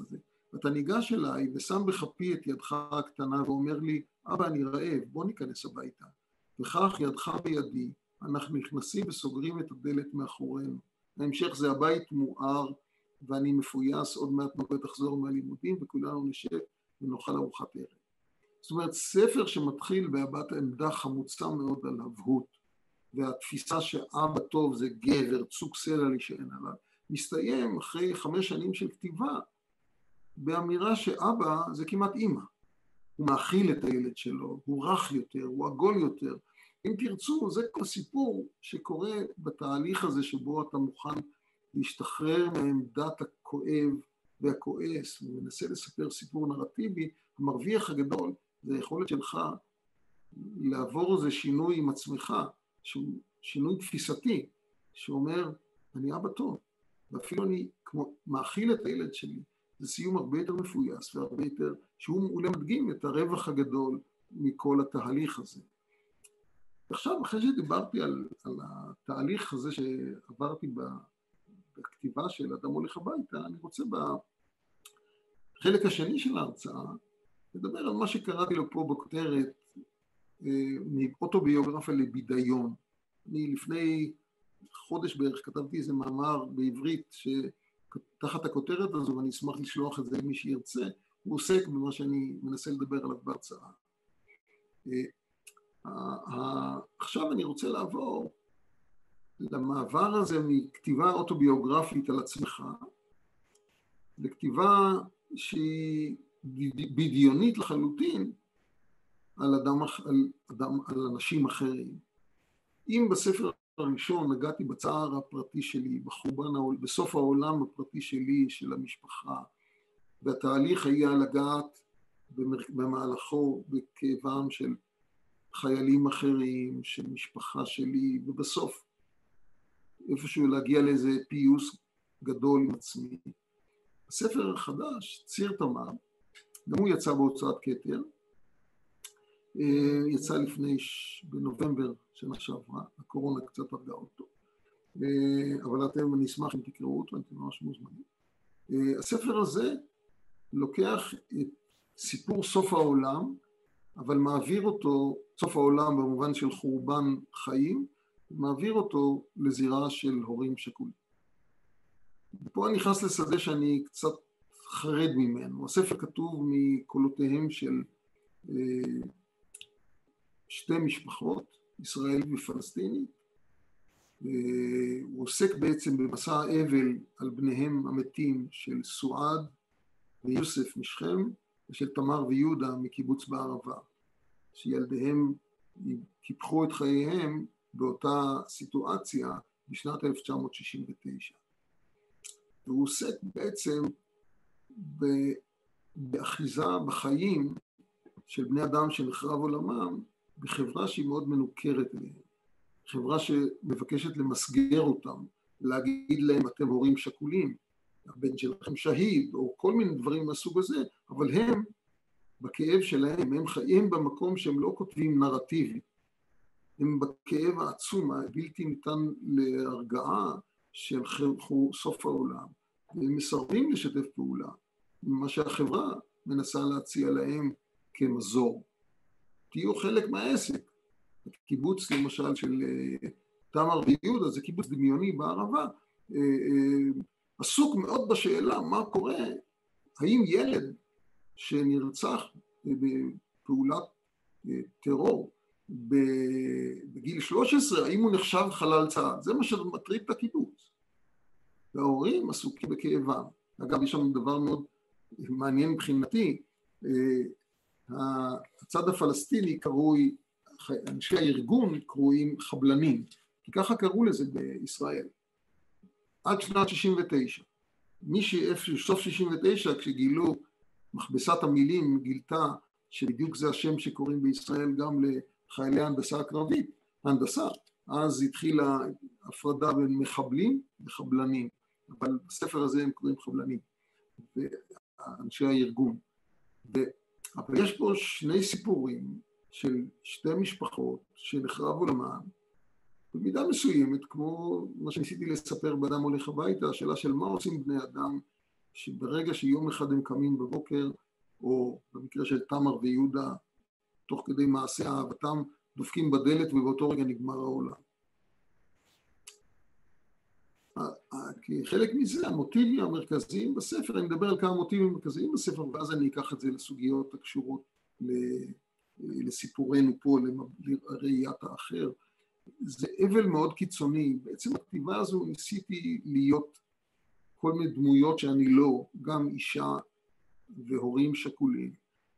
אתה ניגש אליי ושם בכפי את ידך הקטנה ואומר לי, אבא אני רעב, בוא ניכנס הביתה. וכך ידך בידי, אנחנו נכנסים וסוגרים את הדלת מאחורינו. ההמשך זה הבית מואר ואני מפויס, עוד מעט נוכל תחזור מהלימודים וכולנו נשב ונאכל ארוחת ערב. זאת אומרת, ספר שמתחיל בהבעת עמדה חמוצה מאוד על הבהות, והתפיסה שאבא טוב זה גבר, צוק סלע להישען עליו, מסתיים אחרי 5 שנים של כתיבה, באמירה שאבא זה כמעט אמא. הוא מאכיל את הילד שלו, הוא רך יותר, הוא עגול יותר. אם תרצו, זה כל סיפור שקורה בתהליך הזה שבו אתה מוכן להשתחרר מעמדת הכואב והכועס, ומנסה לספר סיפור נרטיבי. המרוויח הגדול זה היכולת שלך לעבור איזה שינוי עם עצמך, שינוי תפיסתי, שאומר, אני אבא טוב, ואפילו אני כמו מאכיל את הילד שלי. זה סיום הרבה יותר מפויס והרבה יותר, שהוא מדגים את הרווח הגדול מכל התהליך הזה. עכשיו, אחרי שדיברתי על התהליך הזה שעברתי בכתיבה של אדם הולך הביתה, אני רוצה בחלק השני של ההרצאה, לדבר על מה שקראתי לו פה בכותרת, מאוטוביוגרפיה לבידיון. אני לפני חודש בערך כתבתי איזה מאמר בעברית תחת הכותרת הזו, ואני אשמח לשלוח את זה למי שירצה, הוא עוסק במה שאני מנסה לדבר עליו בהרצאה. עכשיו אני רוצה לעבור למעבר הזה מכתיבה אוטוביוגרפית על עצמך, לכתיבה שהיא בדיונית לחלוטין על אנשים אחרים. אם בספר הראשון נגעתי בצער הפרטי שלי, בחורבן, בסוף העולם הפרטי שלי, של המשפחה, והתהליך היה לגעת במהלכו בכאבם של חיילים אחרים, של משפחה שלי, ובסוף איפשהו להגיע לאיזה פיוס גדול עם עצמי. הספר החדש, ציר תמר, גם הוא יצא בהוצאת כתר, יצא בנובמבר שנה שעברה, הקורונה קצת הרגה אותו, אבל אני אשמח אם תקראו אותו, אתם ממש מוזמנים. הספר הזה לוקח את סיפור סוף העולם, אבל מעביר אותו, סוף העולם במובן של חורבן חיים, מעביר אותו לזירה של הורים שכולים. פה אני נכנס לשדה שאני קצת חרד ממנו. הספר כתוב מקולותיהם של שתי משפחות, ישראלית ופלסטינית. הוא עוסק בעצם במסע האבל על בניהם המתים של סועד ויוסף משכם, ושל תמר ויהודה מקיבוץ בערבה, שילדיהם קיפחו את חייהם באותה סיטואציה בשנת 1969. והוא עוסק בעצם באחיזה בחיים של בני אדם שנחרב עולמם, בחברה שהיא מאוד מנוכרת אליהם. חברה שמבקשת למסגר אותם, להגיד להם אתם הורים שכולים, הבן שלכם שהיד, או כל מיני דברים מהסוג הזה, אבל הם, בכאב שלהם, הם חיים במקום שהם לא כותבים נרטיבי. הם בכאב העצום, הבלתי ניתן להרגעה של סוף העולם. והם מסרבים לשתף פעולה, מה שהחברה מנסה להציע להם כמזור. תהיו חלק מהעסק. הקיבוץ למשל של תמר ויהודה, זה קיבוץ דמיוני בערבה, עסוק מאוד בשאלה מה קורה, האם ילד שנרצח בפעולת טרור בגיל 13, האם הוא נחשב חלל צה"ל? זה מה שמטריד את הקיבוץ. וההורים עסוקים בכאבם. אגב, יש שם דבר מאוד מעניין מבחינתי, הצד הפלסטיני קרוי, אנשי הארגון קרויים חבלנים, כי ככה קראו לזה בישראל. עד שנת 69. סוף 69, כשגילו מכבסת המילים, גילתה שבדיוק זה השם שקוראים בישראל גם לחיילי ההנדסה הקרבית, הנדסה, אז התחילה הפרדה בין מחבלים וחבלנים, אבל בספר הזה הם קוראים חבלנים, ואנשי הארגון. אבל יש פה שני סיפורים של שתי משפחות שנחרב עולמן, במידה מסוימת, כמו מה שניסיתי לספר באדם הולך הביתה, השאלה של מה עושים בני אדם שברגע שיום אחד הם קמים בבוקר, או במקרה של תמר ויהודה, תוך כדי מעשה אהבתם, דופקים בדלת ובאותו רגע נגמר העולם. חלק מזה, המוטיבים המרכזיים בספר, אני מדבר על כמה מוטיבים מרכזיים בספר, ואז אני אקח את זה לסוגיות הקשורות לסיפורנו פה, לראיית האחר. זה אבל מאוד קיצוני. בעצם הכתיבה הזו ניסיתי להיות כל מיני דמויות שאני לא, גם אישה והורים שכולים,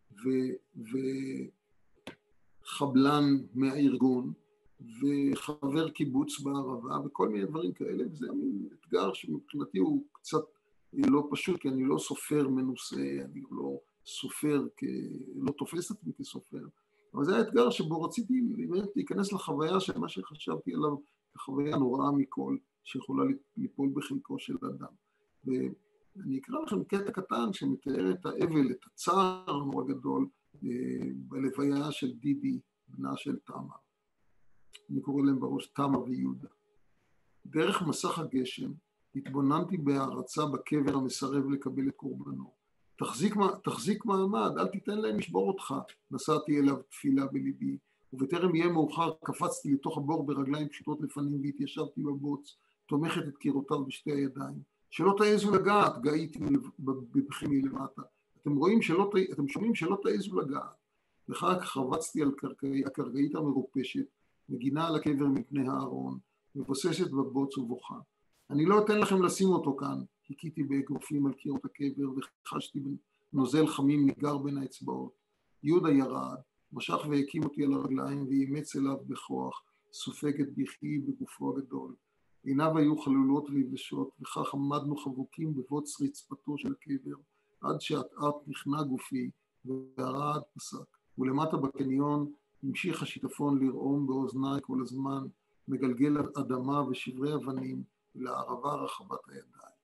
וחבלן מהארגון, וחבר קיבוץ בערבה, וכל מיני דברים כאלה, וזה אתגר שמבחינתי הוא קצת לא פשוט, כי אני לא סופר מנוסה, אני לא סופר, לא תופס את עצמי כסופר, אבל זה היה אתגר שבו רציתי להיכנס לחוויה של מה שחשבתי עליו, החוויה הנוראה מכל, שיכולה ליפול בחלקו של אדם. ואני אקרא לכם קטע קטן שמתאר את האבל, את הצער הנורא גדול, בלוויה של דידי, בנה של תמר. אני קורא להם בראש תמר ויהודה. דרך מסך הגשם התבוננתי בהערצה בקבר המסרב לקבל את קורבנו. תחזיק מעמד, אל תיתן להם לשבור אותך. נשאתי אליו תפילה בליבי, ובטרם יהיה מאוחר קפצתי לתוך הבור ברגליים פשוטות לפנים והתיישבתי בבוץ, תומכת את קירותיו בשתי הידיים. שלא תעזו לגעת, גאיתי בבכי מלמטה. אתם שומעים שלא תעזו לגעת. וכך חבצתי על הקרקעית המרופשת, מגינה על הקבר מפני הארון, מבוססת בבוץ ובוכה. אני לא אתן לכם לשים אותו כאן, הקיתי באגרופים על קירות הקבר וחשתי בנוזל חמים ניגר בין האצבעות. יהודה ירד, משך והקים אותי על הרגליים ואימץ אליו בכוח, סופג את בכי בגופו הגדול. עיניו היו חלולות ויבשות, וכך עמדנו חבוקים בבוץ רצפתו של הקבר, עד שאט-אט נכנע גופי והרעד פסק. ולמטה בקניון המשיך השיטפון לרעום באוזניי כל הזמן, מגלגל אדמה ושברי אבנים לערבה רחבת הידיים.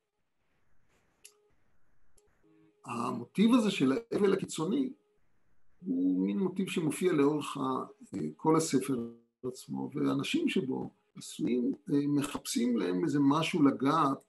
המוטיב הזה של האבל הקיצוני הוא מין מוטיב שמופיע לאורך כל הספר עצמו, ואנשים שבו עשויים מחפשים להם איזה משהו לגעת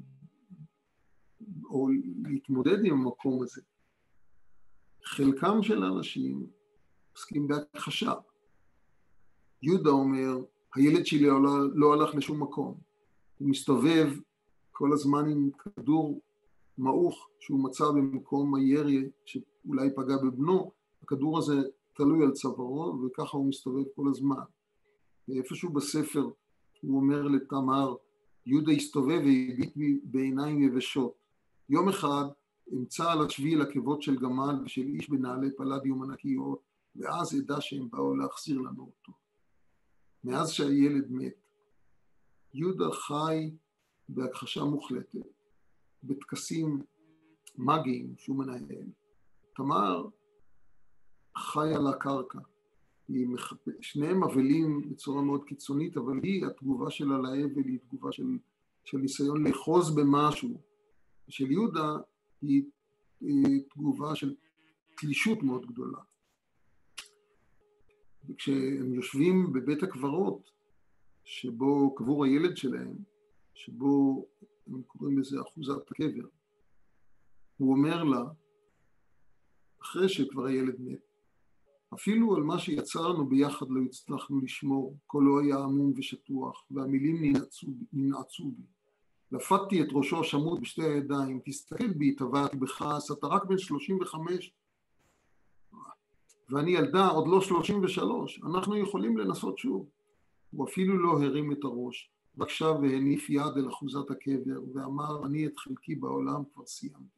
או להתמודד עם המקום הזה. חלקם של האנשים עוסקים בהכחשה. יהודה אומר, הילד שלי לא הלך לשום מקום. הוא מסתובב כל הזמן עם כדור מעוך שהוא מצא במקום הירי שאולי פגע בבנו, הכדור הזה תלוי על צווארו וככה הוא מסתובב כל הזמן. ואיפשהו בספר הוא אומר לתמר, יהודה הסתובב והביט בי בעיניים יבשות. יום אחד אמצא על השביל עקבות של גמל ושל איש בנעלי פלדיום ענקיות, ואז ידע שהם באו להחזיר לנו אותו. מאז שהילד מת, יהודה חי בהכחשה מוחלטת, בטקסים מגיים שהוא מנהל. תמר חי על הקרקע. שניהם אבלים בצורה מאוד קיצונית, אבל התגובה שלה לאבל היא תגובה של ניסיון לחוז במשהו. של יהודה היא תגובה של תלישות מאוד גדולה. וכשהם יושבים בבית הקברות, שבו קבור הילד שלהם, שבו הם קוראים לזה אחוזת הקבר, הוא אומר לה, אחרי שכבר הילד מת, אפילו על מה שיצרנו ביחד לא הצלחנו לשמור, קולו היה עמום ושטוח, והמילים ננעצו בי. לפתתי את ראשו השמוט בשתי הידיים, תסתכל בי, טבעתי בכעס, אתה רק בן 35, ואני ילדה עוד לא 33, אנחנו יכולים לנסות שוב. הוא אפילו לא הרים את הראש, בקשה והניף יד אל אחוזת הקבר, ואמר, אני את חלקי בעולם כבר סיימתי.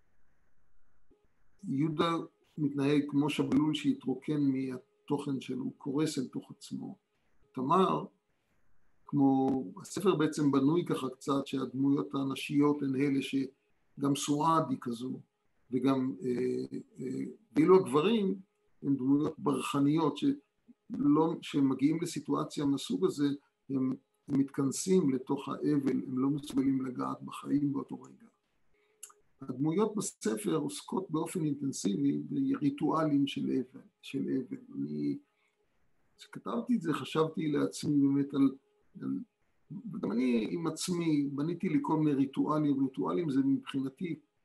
יהודה מתנהג כמו שבלול שהתרוקן מהתוכן שלו, הוא קורס אל תוך עצמו. תמר, כמו, הספר בעצם בנוי ככה קצת, שהדמויות הנשיות הן אלה שגם סועד היא כזו, וגם, ואילו הגברים הם דמויות ברחניות, שמגיעים לסיטואציה מהסוג הזה, הם מתכנסים לתוך האבל, הם לא מסוגלים לגעת בחיים באותו רגע. הדמויות בספר עוסקות באופן אינטנסיבי בריטואלים של אבל. כשכתבתי את זה חשבתי לעצמי באמת על וגם אני עם עצמי בניתי לי כל מיני ריטואלים, ריטואלים זה מבחינתי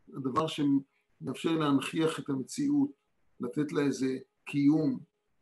הדבר שמאפשר להנכיח את המציאות, לתת לה איזה קיום,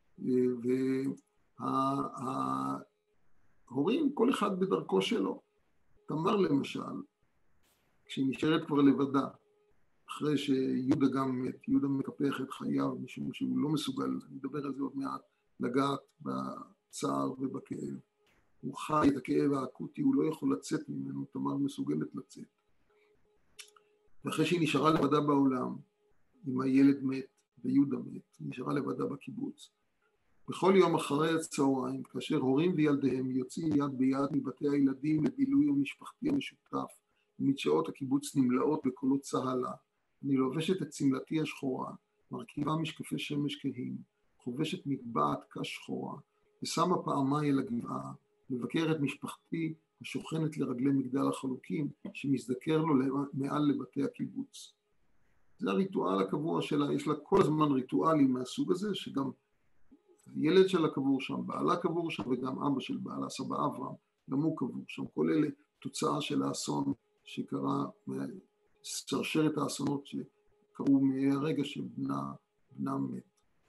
וההורים, כל אחד בדרכו שלו. תמר למשל, כשהיא נשארת כבר לבדה, אחרי שיהודה גם מת, יהודה מקפח את חייו, משום שהוא לא מסוגל, אני אדבר על זה עוד מעט, לגעת בצער ובכאב. הוא חי את הכאב האקוטי, הוא לא יכול לצאת ממנו, תמר מסוגלת לצאת. ואחרי שהיא נשארה לבדה בעולם, אם הילד מת ויהודה מת, היא נשארה לבדה בקיבוץ. בכל יום אחרי הצהריים, כאשר הורים וילדיהם יוצאים יד ביד מבתי הילדים לבילוי המשפחתי המשותף, ומצ'אות הקיבוץ נמלאות בקולות צהלה, אני לובשת את צמלתי השחורה, מרכיבה משקפי שמש כהים, חובשת מגבעת קש שחורה, ושמה פעמיי אל הגבעה, מבקר את משפחתי השוכנת לרגלי מגדל החלוקים, שמזדקר לו מעל לבתי הקיבוץ. זה הריטואל הקבוע שלה, יש לה כל הזמן ריטואלים מהסוג הזה, שגם הילד שלה קבור שם, בעלה קבור שם, וגם אבא של בעלה, סבא אברהם, גם הוא קבור שם. כל אלה תוצאה של האסון שקרה, שרשרת האסונות שקרו מהרגע שבנה מת.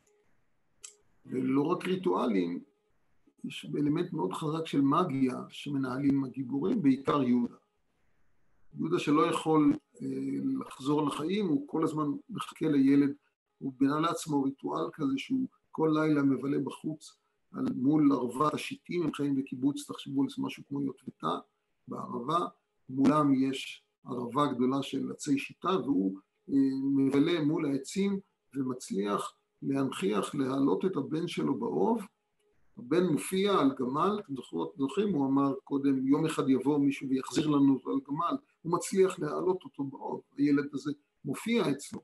ולא רק ריטואלים, יש אלמנט מאוד חזק של מגיה שמנהלים הגיבורים, בעיקר יהודה. יהודה שלא יכול לחזור לחיים, הוא כל הזמן מחכה לילד, הוא בנה לעצמו ריטואל כזה שהוא כל לילה מבלה בחוץ, מול ערבת השיטים, הם חיים בקיבוץ, תחשבו על משהו כמו יוטבתה, בערבה, מולם יש ערבה גדולה של עצי שיטה, והוא מבלה מול העצים ומצליח להנכיח, להעלות את הבן שלו באוב. הבן מופיע על גמל, אתם זוכרים, הוא אמר קודם, יום אחד יבוא מישהו ויחזיר לנו אותו על גמל, הוא מצליח להעלות אותו באוב, הילד הזה מופיע אצלו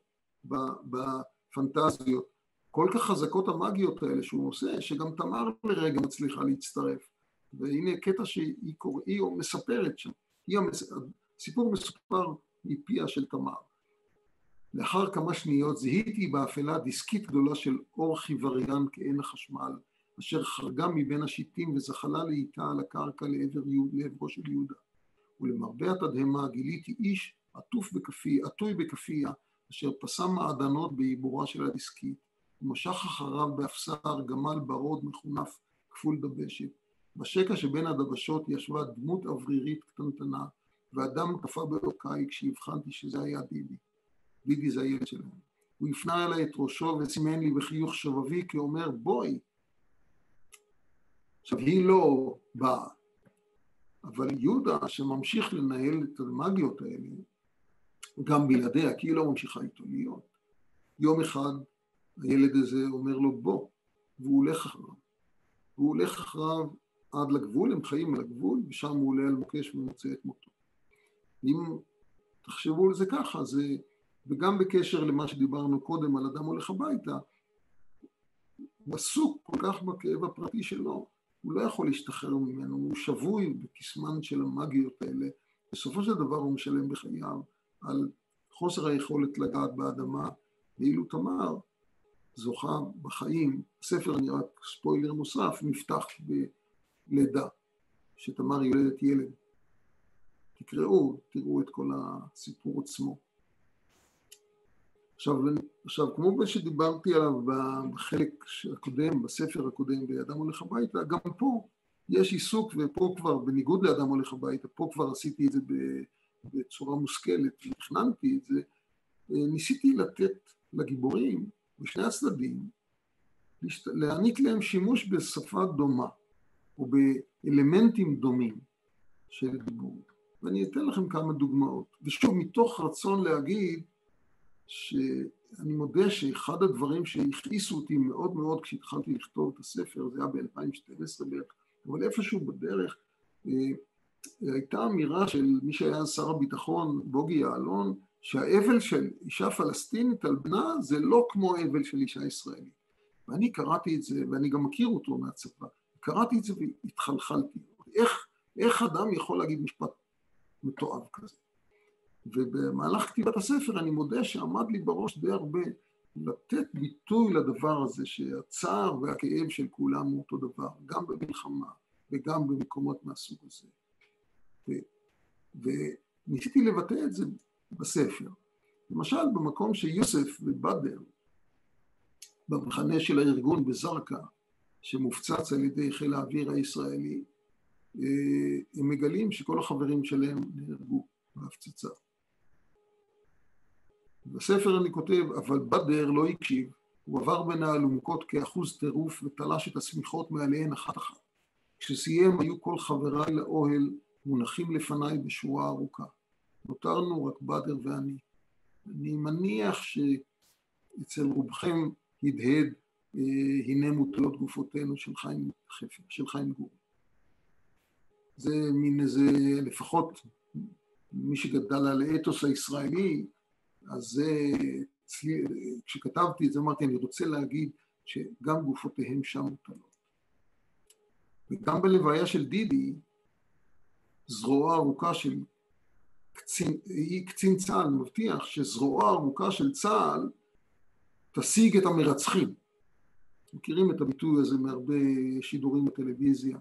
בפנטזיות, כל כך חזקות המאגיות האלה שהוא עושה, שגם תמר לרגע מצליחה להצטרף, והנה קטע שהיא מספרת שם, הסיפור מסופר מפיה של תמר. לאחר כמה שניות זיהיתי באפלה דיסקית גדולה של אור חיווריין כעין החשמל, אשר חרגה מבין השיטים וזחלה לאיתה על הקרקע לעברו של יהודה. ולמרבה התדהמה גיליתי איש עטוי בכפייה, אשר פסם מעדנות בעיבורה של הדיסקית, ומשך אחריו באפסר גמל ברוד מחונף כפול דבשת. בשקע שבין הדבשות ישבה דמות אוורירית קטנטנה, והדם קפא בעוקי כשהבחנתי שזה היה דידי. דידי זה הילד שלהם. הוא הפנה אליי את ראשו וסימן לי בחיוך שבבי כאומר בואי. עכשיו היא לא באה, אבל יהודה שממשיך לנהל את המאגיות האלה, גם בלעדיה, כי היא לא ממשיכה איתו להיות. יום אחד הילד הזה אומר לו בוא, והוא הולך אחריו. והוא הולך אחריו עד לגבול, הם חיים על הגבול, ושם הוא עולה על מוקש ומוצא את מותו. אם תחשבו על זה ככה, וגם בקשר למה שדיברנו קודם על אדם הולך הביתה, הוא עסוק כל כך בכאב הפרטי שלו, הוא לא יכול להשתחרר ממנו, הוא שבוי בקסמן של המאגיות האלה, בסופו של דבר הוא משלם בחייו על חוסר היכולת לגעת באדמה, ואילו תמר זוכה בחיים, הספר, אני רק ספוילר נוסף, נפתח בלידה, שתמר יולדת ילד. תקראו, תראו את כל הסיפור עצמו. עכשיו, כמו שדיברתי עליו בחלק הקודם, בספר הקודם, באדם הולך הביתה, גם פה יש עיסוק, ופה כבר, בניגוד לאדם הולך הביתה, פה כבר עשיתי את זה בצורה מושכלת, והכננתי את זה, ניסיתי לתת לגיבורים, בשני הצדדים, להעניק להם שימוש בשפה דומה, או באלמנטים דומים של דיבור. ואני אתן לכם כמה דוגמאות. ושוב, מתוך רצון להגיד, שאני מודה שאחד הדברים שהכעיסו אותי מאוד מאוד כשהתחלתי לכתוב את הספר, זה היה ב-2012 בערך, אבל איפשהו בדרך הייתה אמירה של מי שהיה שר הביטחון, בוגי יעלון, שהאבל של אישה פלסטינית על בנה זה לא כמו האבל של אישה ישראלית. ואני קראתי את זה, ואני גם מכיר אותו מהצבא, קראתי את זה והתחלחלתי. איך אדם יכול להגיד משפט מתועב כזה? ובמהלך כתיבת הספר אני מודה שעמד לי בראש די הרבה לתת ביטוי לדבר הזה, שהצער והכאב של כולם הוא אותו דבר, גם במלחמה וגם במקומות מהסוג הזה. וניסיתי לבטא את זה בספר. למשל, במקום שיוסף ובדר, במחנה של הארגון בזרקה, שמופצץ על ידי חיל האוויר הישראלי, הם מגלים שכל החברים שלהם נהרגו בהפצצה. בספר אני כותב, אבל בדר לא הקשיב, הוא עבר בין האלונקות כאחוז טירוף ותלש את השמיכות מעליהן אחת אחת. כשסיים היו כל חבריי לאוהל מונחים לפניי בשורה ארוכה. נותרנו רק בדר ואני. אני מניח שאצל רובכם הדהד, הנה מוטלות גופותינו של חיים גור. זה מין איזה, לפחות מי שגדל על האתוס הישראלי, אז זה, כשכתבתי את זה אמרתי, אני רוצה להגיד שגם גופותיהם שם מוטלות. וגם בלוויה של דידי, זרוע ארוכה של קצין צה"ל מבטיח שזרוע ארוכה של צה"ל תשיג את המרצחים. מכירים את הביטוי הזה מהרבה שידורים בטלוויזיה.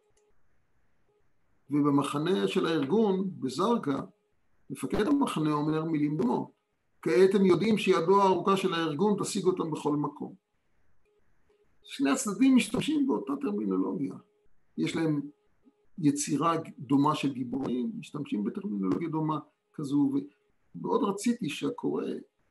ובמחנה של הארגון, בזרקה, מפקד המחנה אומר מילים דומות. כעת הם יודעים שידו הארוכה של הארגון תשיג אותם בכל מקום. שני הצדדים משתמשים באותה טרמינולוגיה. יש להם יצירה דומה של גיבורים, משתמשים בטרמינולוגיה דומה כזו, ומאוד רציתי שהקורא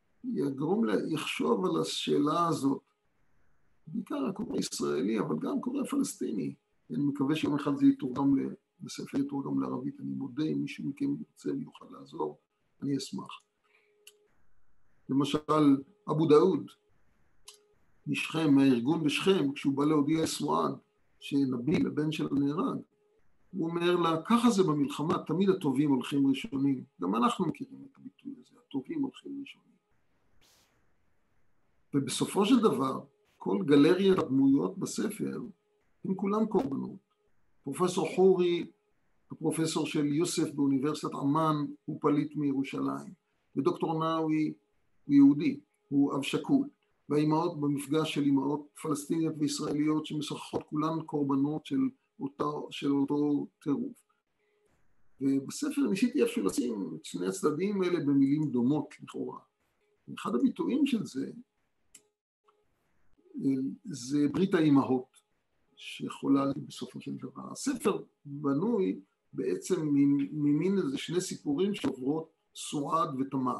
יחשוב על השאלה הזאת, בעיקר הקורא ישראלי, אבל גם קורא פלסטיני. אני מקווה שיום אחד זה יתורגם בספר יתורגם לערבית. אני מודה אם מישהו מכם ירצה ויוכל לעזור, אני אשמח. למשל, אבו דאוד, משכם, מהארגון בשכם, כשהוא בא להודיע לסואד, שנביל, הבן שלו נהרג, הוא אומר לה, ככה זה במלחמה, תמיד הטובים הולכים ראשונים. גם אנחנו מכירים את הביטוי הזה, הטובים הולכים ראשונים. ובסופו של דבר, כל גלריית הדמויות בספר, הם כולם קורבנות. פרופסור חורי, הפרופסור של יוסף באוניברסיטת עמן, הוא פליט מירושלים. ודוקטור נאווי הוא יהודי, הוא אב שכול. והאימהות במפגש של אימהות פלסטיניות וישראליות שמשוחחות כולן קורבנות של אותו טירוף. ובספר ניסיתי אפילו לשים את שני הצדדים האלה במילים דומות לכאורה. אחד הביטויים של זה ברית האימהות שחוללה בסופו של דבר. הספר בנוי בעצם ממין איזה שני סיפורים שעוברות סועד ותמר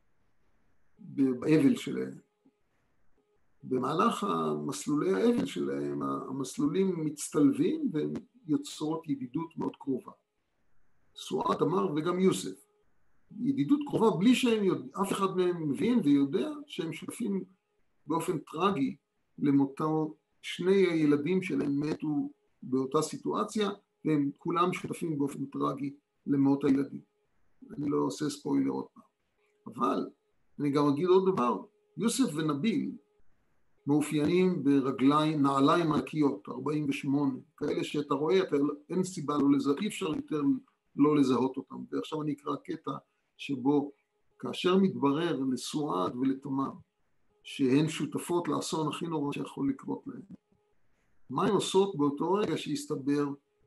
באבל שלהם. במהלך המסלולי האבל שלהם, המסלולים מצטלבים והם יוצרות ידידות מאוד קרובה. סועד, תמר וגם יוסף. ידידות קרובה בלי אף אחד מהם מבין ויודע שהם שותפים באופן טרגי למותו, שני הילדים שלהם מתו באותה סיטואציה, והם כולם שותפים באופן טרגי למות הילדים. אני לא עושה ספוילר עוד פעם. אבל אני גם אגיד עוד דבר, יוסף ונביל מאופיינים ברגליים, נעליים ענקיות, 48, כאלה שאתה רואה, אין סיבה לא לזהות, אי אפשר יותר לא לזהות אותם. ועכשיו אני אקרא קטע שבו כאשר מתברר לסועד ולתמר, שהן שותפות לאסון הכי נורא שיכול לקרות להן. מה הן עושות באותו רגע שהסתבר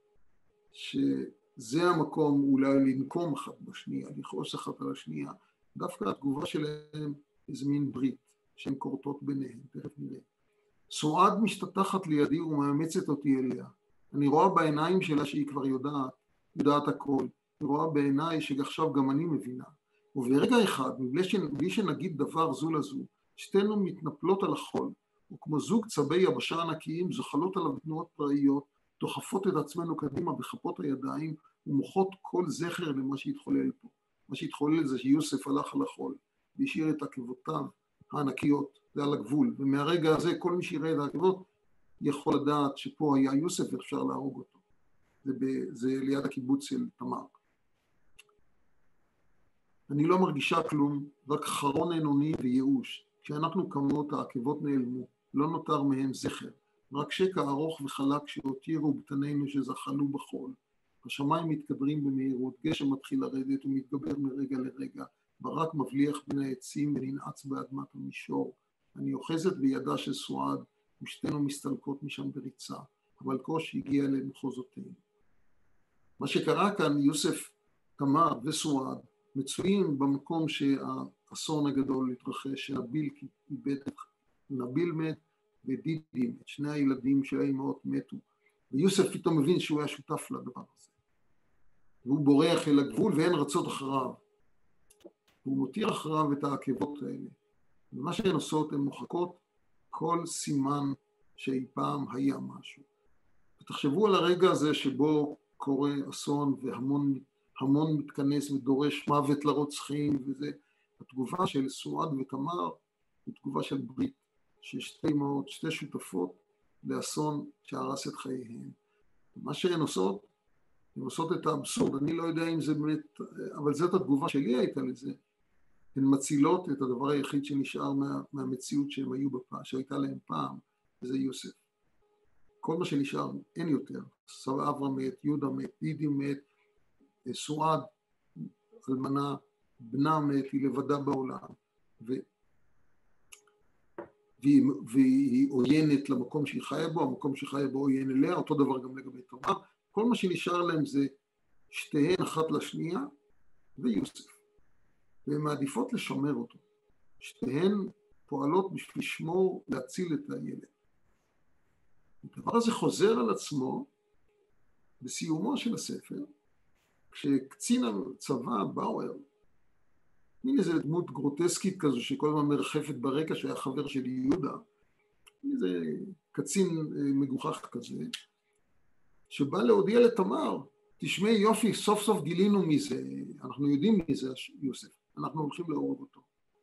שזה המקום אולי לנקום אחת בשנייה, לכעוס אחת על השנייה, דווקא התגובה שלהם איזה מין ברית שהן קורטות ביניהן, תכף נראה. סועד משתתחת לידי ומאמצת אותי אליה. אני רואה בעיניים שלה שהיא כבר יודעת הכל. אני רואה בעיניי שעכשיו גם אני מבינה. וברגע אחד, מבלי שנגיד דבר זו לזו, שתינו מתנפלות על החול, וכמו זוג צבי יבשה ענקיים זוחלות עליו תנועות פראיות, דוחפות את עצמנו קדימה בכפות הידיים, ומוחות כל זכר למה שהתחולל פה. מה שהתחולל זה שיוסף הלך על החול, והשאיר את עקבותיו הענקיות, זה על הגבול, ומהרגע הזה כל מי שיראה את העקבות יכול לדעת שפה היה יוסף ואפשר להרוג אותו. זה ליד הקיבוץ של תמר. אני לא מרגישה כלום, רק חרון עינוני וייאוש. כשאנחנו קמות העקבות נעלמו, לא נותר מהם זכר, רק שקע ארוך וחלק שהותירו בטנינו שזחלו בחול. השמיים מתקדרים במהירות, גשם מתחיל לרדת ומתגבר מרגע לרגע, ברק מבליח בין העצים וננעץ באדמת המישור. אני אוחזת בידה של סועד, ושתינו מסתלקות משם בריצה, אבל קושי הגיע למחוזותינו. מה שקרה כאן, יוסף, תמר וסועד מצויים במקום האסון הגדול התרחש, נביל מת ודידי מת, שני הילדים של האימהות מתו, ויוסף פתאום מבין שהוא היה שותף לדבר הזה, והוא בורח אל הגבול ואין רצות אחריו, והוא מותיר אחריו את העקבות האלה, ומה שהן עושות הן מוחקות כל סימן שאי פעם היה משהו. ותחשבו על הרגע הזה שבו קורה אסון והמון מתכנס ודורש מוות לרוצחים, וזה התגובה של סועד ותמר, היא תגובה של ברית, ששתי אמהות, שתי שותפות לאסון שהרס את חייהן. מה שהן עושות, הן עושות את האבסורד, אני לא יודע אם זה באמת, אבל זאת התגובה שלי הייתה לזה, הן מצילות את הדבר היחיד שנשאר מהמציאות שהם היו שהייתה להם פעם, וזה יוסף. כל מה שנשאר, אין יותר. סבא אברהם מת, יהודה מת, דידי מת, סועד, אלמנה, בנה מת, היא לבדה בעולם, והיא עוינת למקום שהיא חיה בו, המקום שהיא חיה בו עוין אליה, אותו דבר גם לגבי תמר. כל מה שנשאר להם זה שתיהן אחת לשנייה ויוסף. והן מעדיפות לשמר אותו. שתיהן פועלות בשביל לשמור, להציל את הילד. הדבר הזה חוזר על עצמו בסיומו של הספר, כשקצין הצבא באואר, מין איזה דמות גרוטסקית כזו שכל הזמן מרחפת ברקע שהיה חבר של יהודה, איזה קצין מגוחך כזה, שבא להודיע לתמר, תשמעי יופי, סוף סוף גילינו מזה, אנחנו יודעים מי זה יוסף, אנחנו הולכים להורג אותו.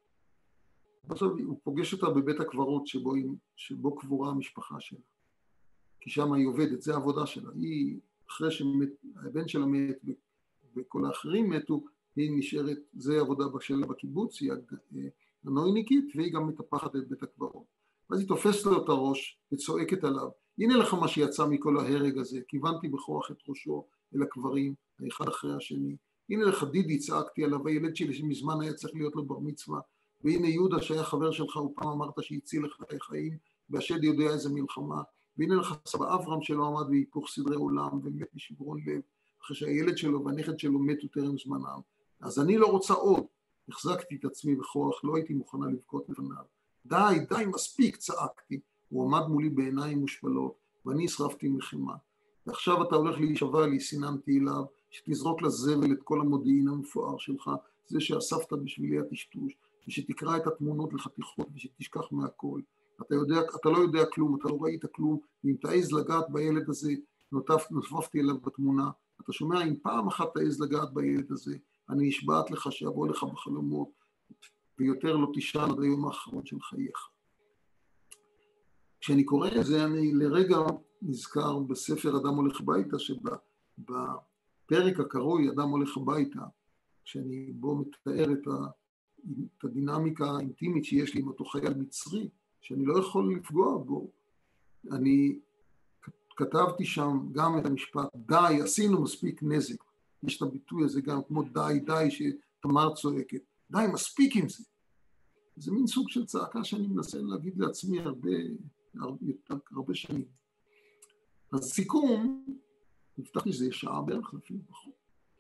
בסוף הוא פוגש אותה בבית הקברות שבו קבורה המשפחה שלה. כי שם היא עובדת, זה העבודה שלה. היא, אחרי שהבן שלה מת וכל האחרים מתו, היא נשארת, זה העבודה שלה בקיבוץ, היא הנויניקית, והיא גם מטפחת את בית הקברות. ואז היא תופסת לו את הראש וצועקת עליו, הנה לך מה שיצא מכל ההרג הזה, כיוונתי בכוח את ראשו אל הקברים, האחד אחרי השני. הנה לך דידי, צעקתי עליו, הילד שלי שמזמן היה צריך להיות לו בר מצווה, והנה יהודה שהיה חבר שלך, הוא פעם אמרת שהציל לך את החיים, והשד יודע איזה מלחמה, והנה לך סבא אברהם שלא עמד בהיפוך סדרי עולם, ומת משברון לב, אחרי שהילד שלו והנכד שלו מתו טרם זמנם. אז אני לא רוצה עוד, החזקתי את עצמי בכוח, לא הייתי מוכנה לבכות לפניו. די, די, מספיק, צעקתי. הוא עמד מולי בעיניים מושפלות, ואני שרפתי מלחמה. ועכשיו אתה הולך להישבע לי, סיננתי אליו, שתזרוק לזבל את כל המודיעין המפואר שלך, זה שאספת בשבילי הטשטוש, ושתקרא את התמונות לחתיכות, ושתשכח מהכל. אתה לא יודע כלום, אתה לא ראית כלום, ואם תעז לגעת בילד הזה, נוספתי אליו בתמונה, אתה שומע, אם פעם אחת תעז לגעת בילד הזה, אני נשבעת לך שיבוא לך בחלומות, ויותר לא תישן עד היום האחרון של חייך. כשאני קורא את זה, אני לרגע נזכר בספר אדם הולך הביתה, שבפרק הקרוי אדם הולך הביתה, כשאני בו מתאר את הדינמיקה האינטימית שיש לי עם אותו חייל מצרי, שאני לא יכול לפגוע בו, אני כתבתי שם גם את המשפט, די, עשינו מספיק נזק. יש את הביטוי הזה גם כמו די, די, שתמר צועקת. די, מספיק עם זה. זה מין סוג של צעקה שאני מנסה להגיד לעצמי הרבה שנים. אז סיכום, הבטחתי שזה שעה בערך, אפילו פחות.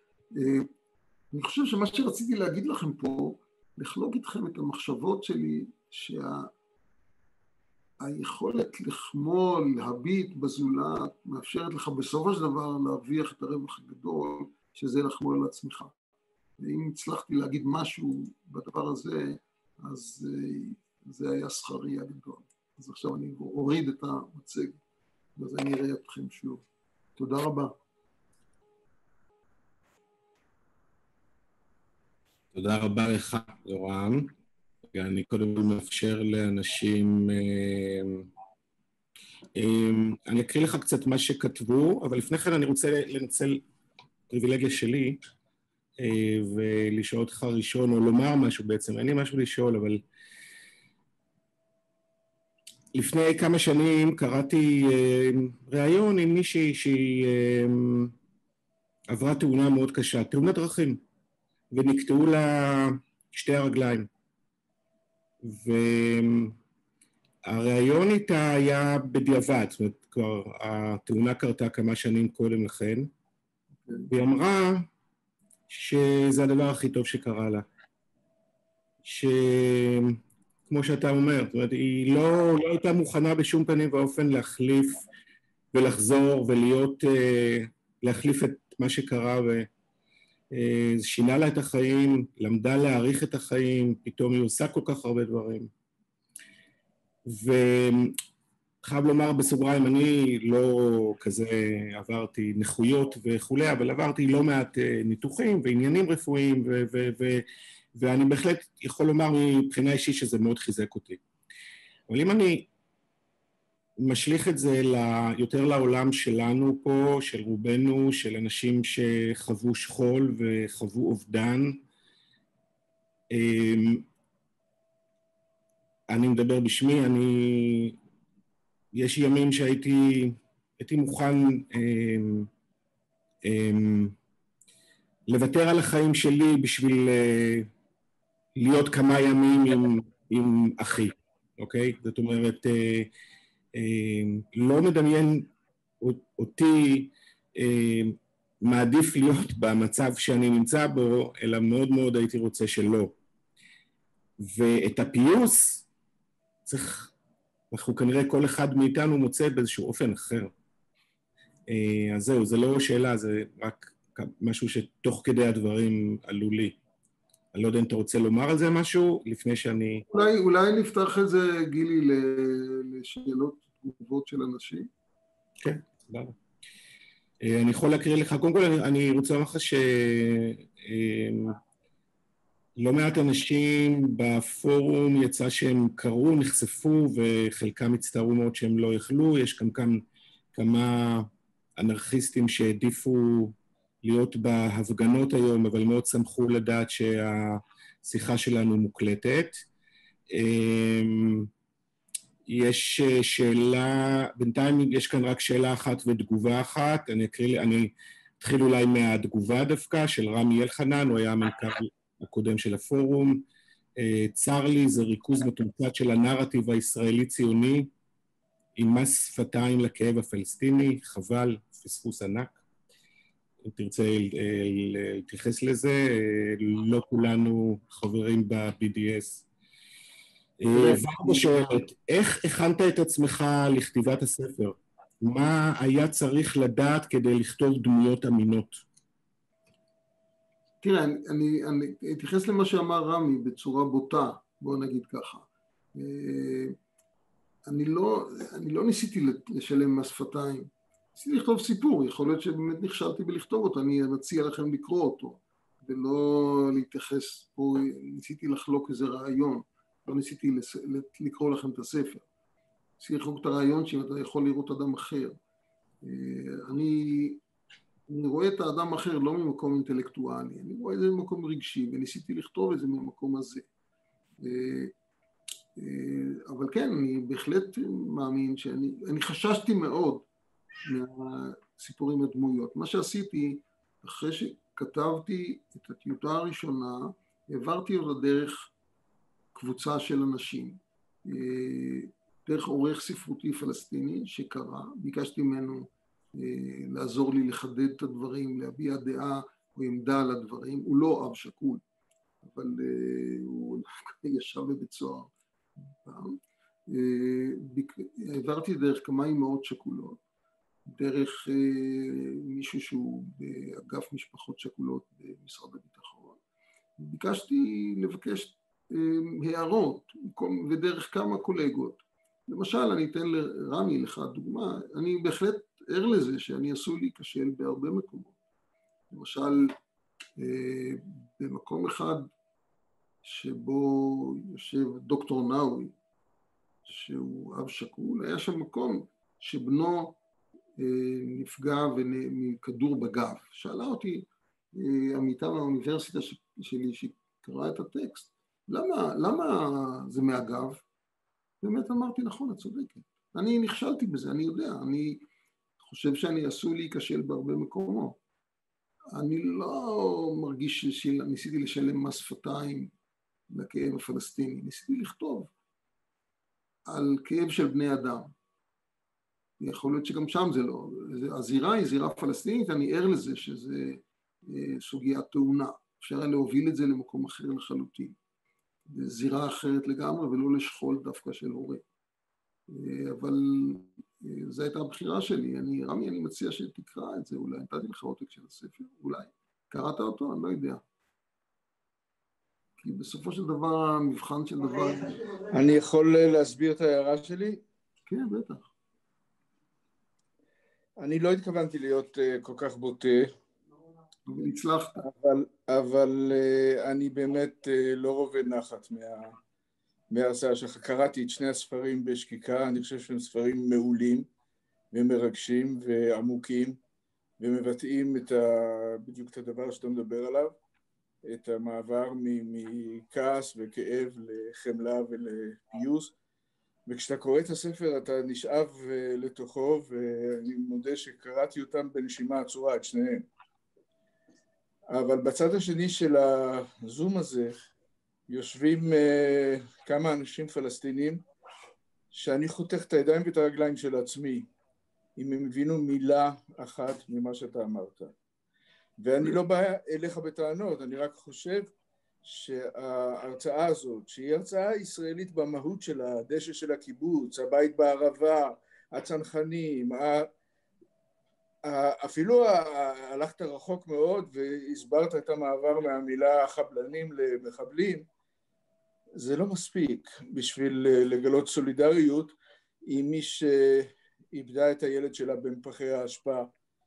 אני חושב שמה שרציתי להגיד לכם פה, לחלוק איתכם את המחשבות שלי, היכולת לחמול, להביט בזולת, מאפשרת לך בסופו של דבר להרוויח את הרווח הגדול, שזה לחמול על עצמך. ואם הצלחתי להגיד משהו בדבר הזה, אז זה היה שכרי הגדול. אז עכשיו אני אוריד את המצג, ואז אני אראה אתכם שוב. תודה רבה. תודה רבה לך, יורם. אני קודם כל מאפשר לאנשים, אני אקריא לך קצת מה שכתבו, אבל לפני כן אני רוצה לנצל פריבילגיה שלי, ולשאול אותך ראשון, או לומר משהו בעצם, אין לי משהו לשאול, אבל לפני כמה שנים קראתי ראיון עם מישהי שהיא עברה תאונה מאוד קשה, תאונת דרכים, ונקטעו לה שתי הרגליים. והראיון איתה היה בדיעבד, זאת אומרת, כבר התאונה קרתה כמה שנים קודם לכן, והיא אמרה שזה הדבר הכי טוב שקרה לה. כמו שאתה אומר, זאת אומרת, היא לא הייתה מוכנה בשום פנים ואופן להחליף ולחזור ולהיות, להחליף את מה שקרה, וזה שינה לה את החיים, למדה להעריך את החיים, פתאום היא עושה כל כך הרבה דברים. וחייב לומר בסוגריים, אני לא כזה עברתי נכויות וכולי, אבל עברתי לא מעט ניתוחים ועניינים רפואיים, ואני בהחלט יכול לומר מבחינה אישית שזה מאוד חיזק אותי. אבל אם אני משליך את זה יותר לעולם שלנו פה, של רובנו, של אנשים שחוו שכול וחוו אובדן, אני מדבר בשמי, יש ימים שהייתי מוכן לוותר על החיים שלי בשביל להיות כמה ימים עם אחי, אוקיי? זאת אומרת, לא מדמיין אותי מעדיף להיות במצב שאני נמצא בו, אלא מאוד מאוד הייתי רוצה שלא. ואת הפיוס אנחנו כנראה כל אחד מאיתנו מוצא באיזשהו אופן אחר. אז זהו, זה לא שאלה, זה רק משהו שתוך כדי הדברים עלו לי. אני לא יודע אם אתה רוצה לומר על זה משהו, לפני שאני... אולי נפתח את זה, גילי, לשאלות תגובות של אנשים? כן, סבבה. אני יכול להקריא לך, קודם כל אני רוצה לומר לך לא מעט אנשים בפורום יצא שהם קראו, נחשפו, וחלקם הצטערו מאוד שהם לא יכלו. יש כאן כמה אנרכיסטים שהעדיפו להיות בהפגנות היום, אבל מאוד שמחו לדעת שהשיחה שלנו מוקלטת. יש שאלה, בינתיים יש כאן רק שאלה אחת ותגובה אחת. אני אתחיל אולי מהתגובה דווקא של רמי אלחנן, הוא היה המנכ"ל הקודם של הפורום. צר לי, זה ריכוז מתומצת של הנרטיב הישראלי-ציוני, עם מס שפתיים לכאב הפלסטיני, חבל, פספוס ענק. אם תרצה להתייחס לזה, לא כולנו חברים ב-BDS. ורדה שואלת, איך הכנת את עצמך לכתיבת הספר? מה היה צריך לדעת כדי לכתוב דמויות אמינות? תראה, אני אתייחס למה שאמר רמי בצורה בוטה, בוא נגיד ככה. אני לא ניסיתי לשלם מס שפתיים, ניסיתי לכתוב סיפור, יכול להיות שבאמת נכשלתי בלכתוב אותו, אני מציע לכם לקרוא אותו, ולא להתייחס פה, ניסיתי לחלוק איזה רעיון, לא ניסיתי לקרוא לכם את הספר. ניסיתי לחלוק את הרעיון שאם אתה יכול לראות אדם אחר. אני רואה את האדם אחר לא ממקום אינטלקטואלי, אני רואה את זה ממקום רגשי, וניסיתי לכתוב את זה ממקום הזה. אבל כן, אני בהחלט מאמין אני חששתי מאוד מהסיפורים הדמויות. מה שעשיתי, אחרי שכתבתי את הטיוטה הראשונה, העברתי אותה דרך קבוצה של אנשים, דרך עורך ספרותי פלסטיני שקרא, ביקשתי ממנו לעזור לי לחדד את הדברים, להביע דעה או עמדה על הדברים. הוא לא אב שכול, אבל הוא ישב בבית סוהר. העברתי דרך כמה אמהות שכולות, דרך מישהו שהוא באגף משפחות שכולות במשרד הביטחון. ביקשתי לבקש הערות, ודרך כמה קולגות. למשל, אני אתן לרמי לך דוגמה, אני בהחלט ער לזה שאני עשוי להיכשל בהרבה מקומות. למשל, במקום אחד שבו יושב דוקטור נאווי, שהוא אב שכול, היה שם מקום שבנו נפגע מכדור בגב. שאלה אותי עמיתה מהאוניברסיטה שלי שקראה את הטקסט, למה זה מהגב? באמת אמרתי, נכון, את צודקת. אני נכשלתי בזה, אני יודע, אני חושב שאני עשוי להיכשל בהרבה מקומות. אני לא מרגיש שניסיתי לשלם מס שפתיים לכאב הפלסטיני, ניסיתי לכתוב על כאב של בני אדם. יכול להיות שגם שם זה לא, הזירה היא זירה פלסטינית, אני ער לזה שזה סוגיית תאונה, אפשר להוביל את זה למקום אחר לחלוטין. בזירה אחרת לגמרי, ולא לשכול דווקא של הורה. אבל זו הייתה הבחירה שלי. רמי, אני מציע שתקרא את זה, אולי נתתי לך עותק של הספר, אולי. קראת אותו? אני לא יודע. כי בסופו של דבר, המבחן של דבר... אני יכול להסביר את ההערה שלי? כן, בטח. אני לא התכוונתי להיות כל כך בוטה. אבל הצלחת. אבל אני באמת לא רובד נחת מההרצאה שלך. קראתי את שני הספרים בשקיקה, אני חושב שהם ספרים מעולים ומרגשים ועמוקים, ומבטאים בדיוק את הדבר שאתה מדבר עליו, את המעבר מכעס וכאב לחמלה ולפיוס. וכשאתה קורא את הספר אתה נשאב לתוכו, ואני מודה שקראתי אותם בנשימה עצורה, את שניהם. אבל בצד השני של הזום הזה יושבים כמה אנשים פלסטינים שאני חותך את הידיים ואת הרגליים של עצמי, אם הם הבינו מילה אחת ממה שאתה אמרת. ואני לא בא אליך בטענות, אני רק חושב שההרצאה הזאת, שהיא הרצאה ישראלית במהות שלה, הדשא של הקיבוץ, הבית בערבה, הצנחנים, אפילו הלכת רחוק מאוד והסברת את המעבר מהמילה חבלנים למחבלים, זה לא מספיק בשביל לגלות סולידריות עם מי שאיבדה את הילד שלה בין פחי האשפה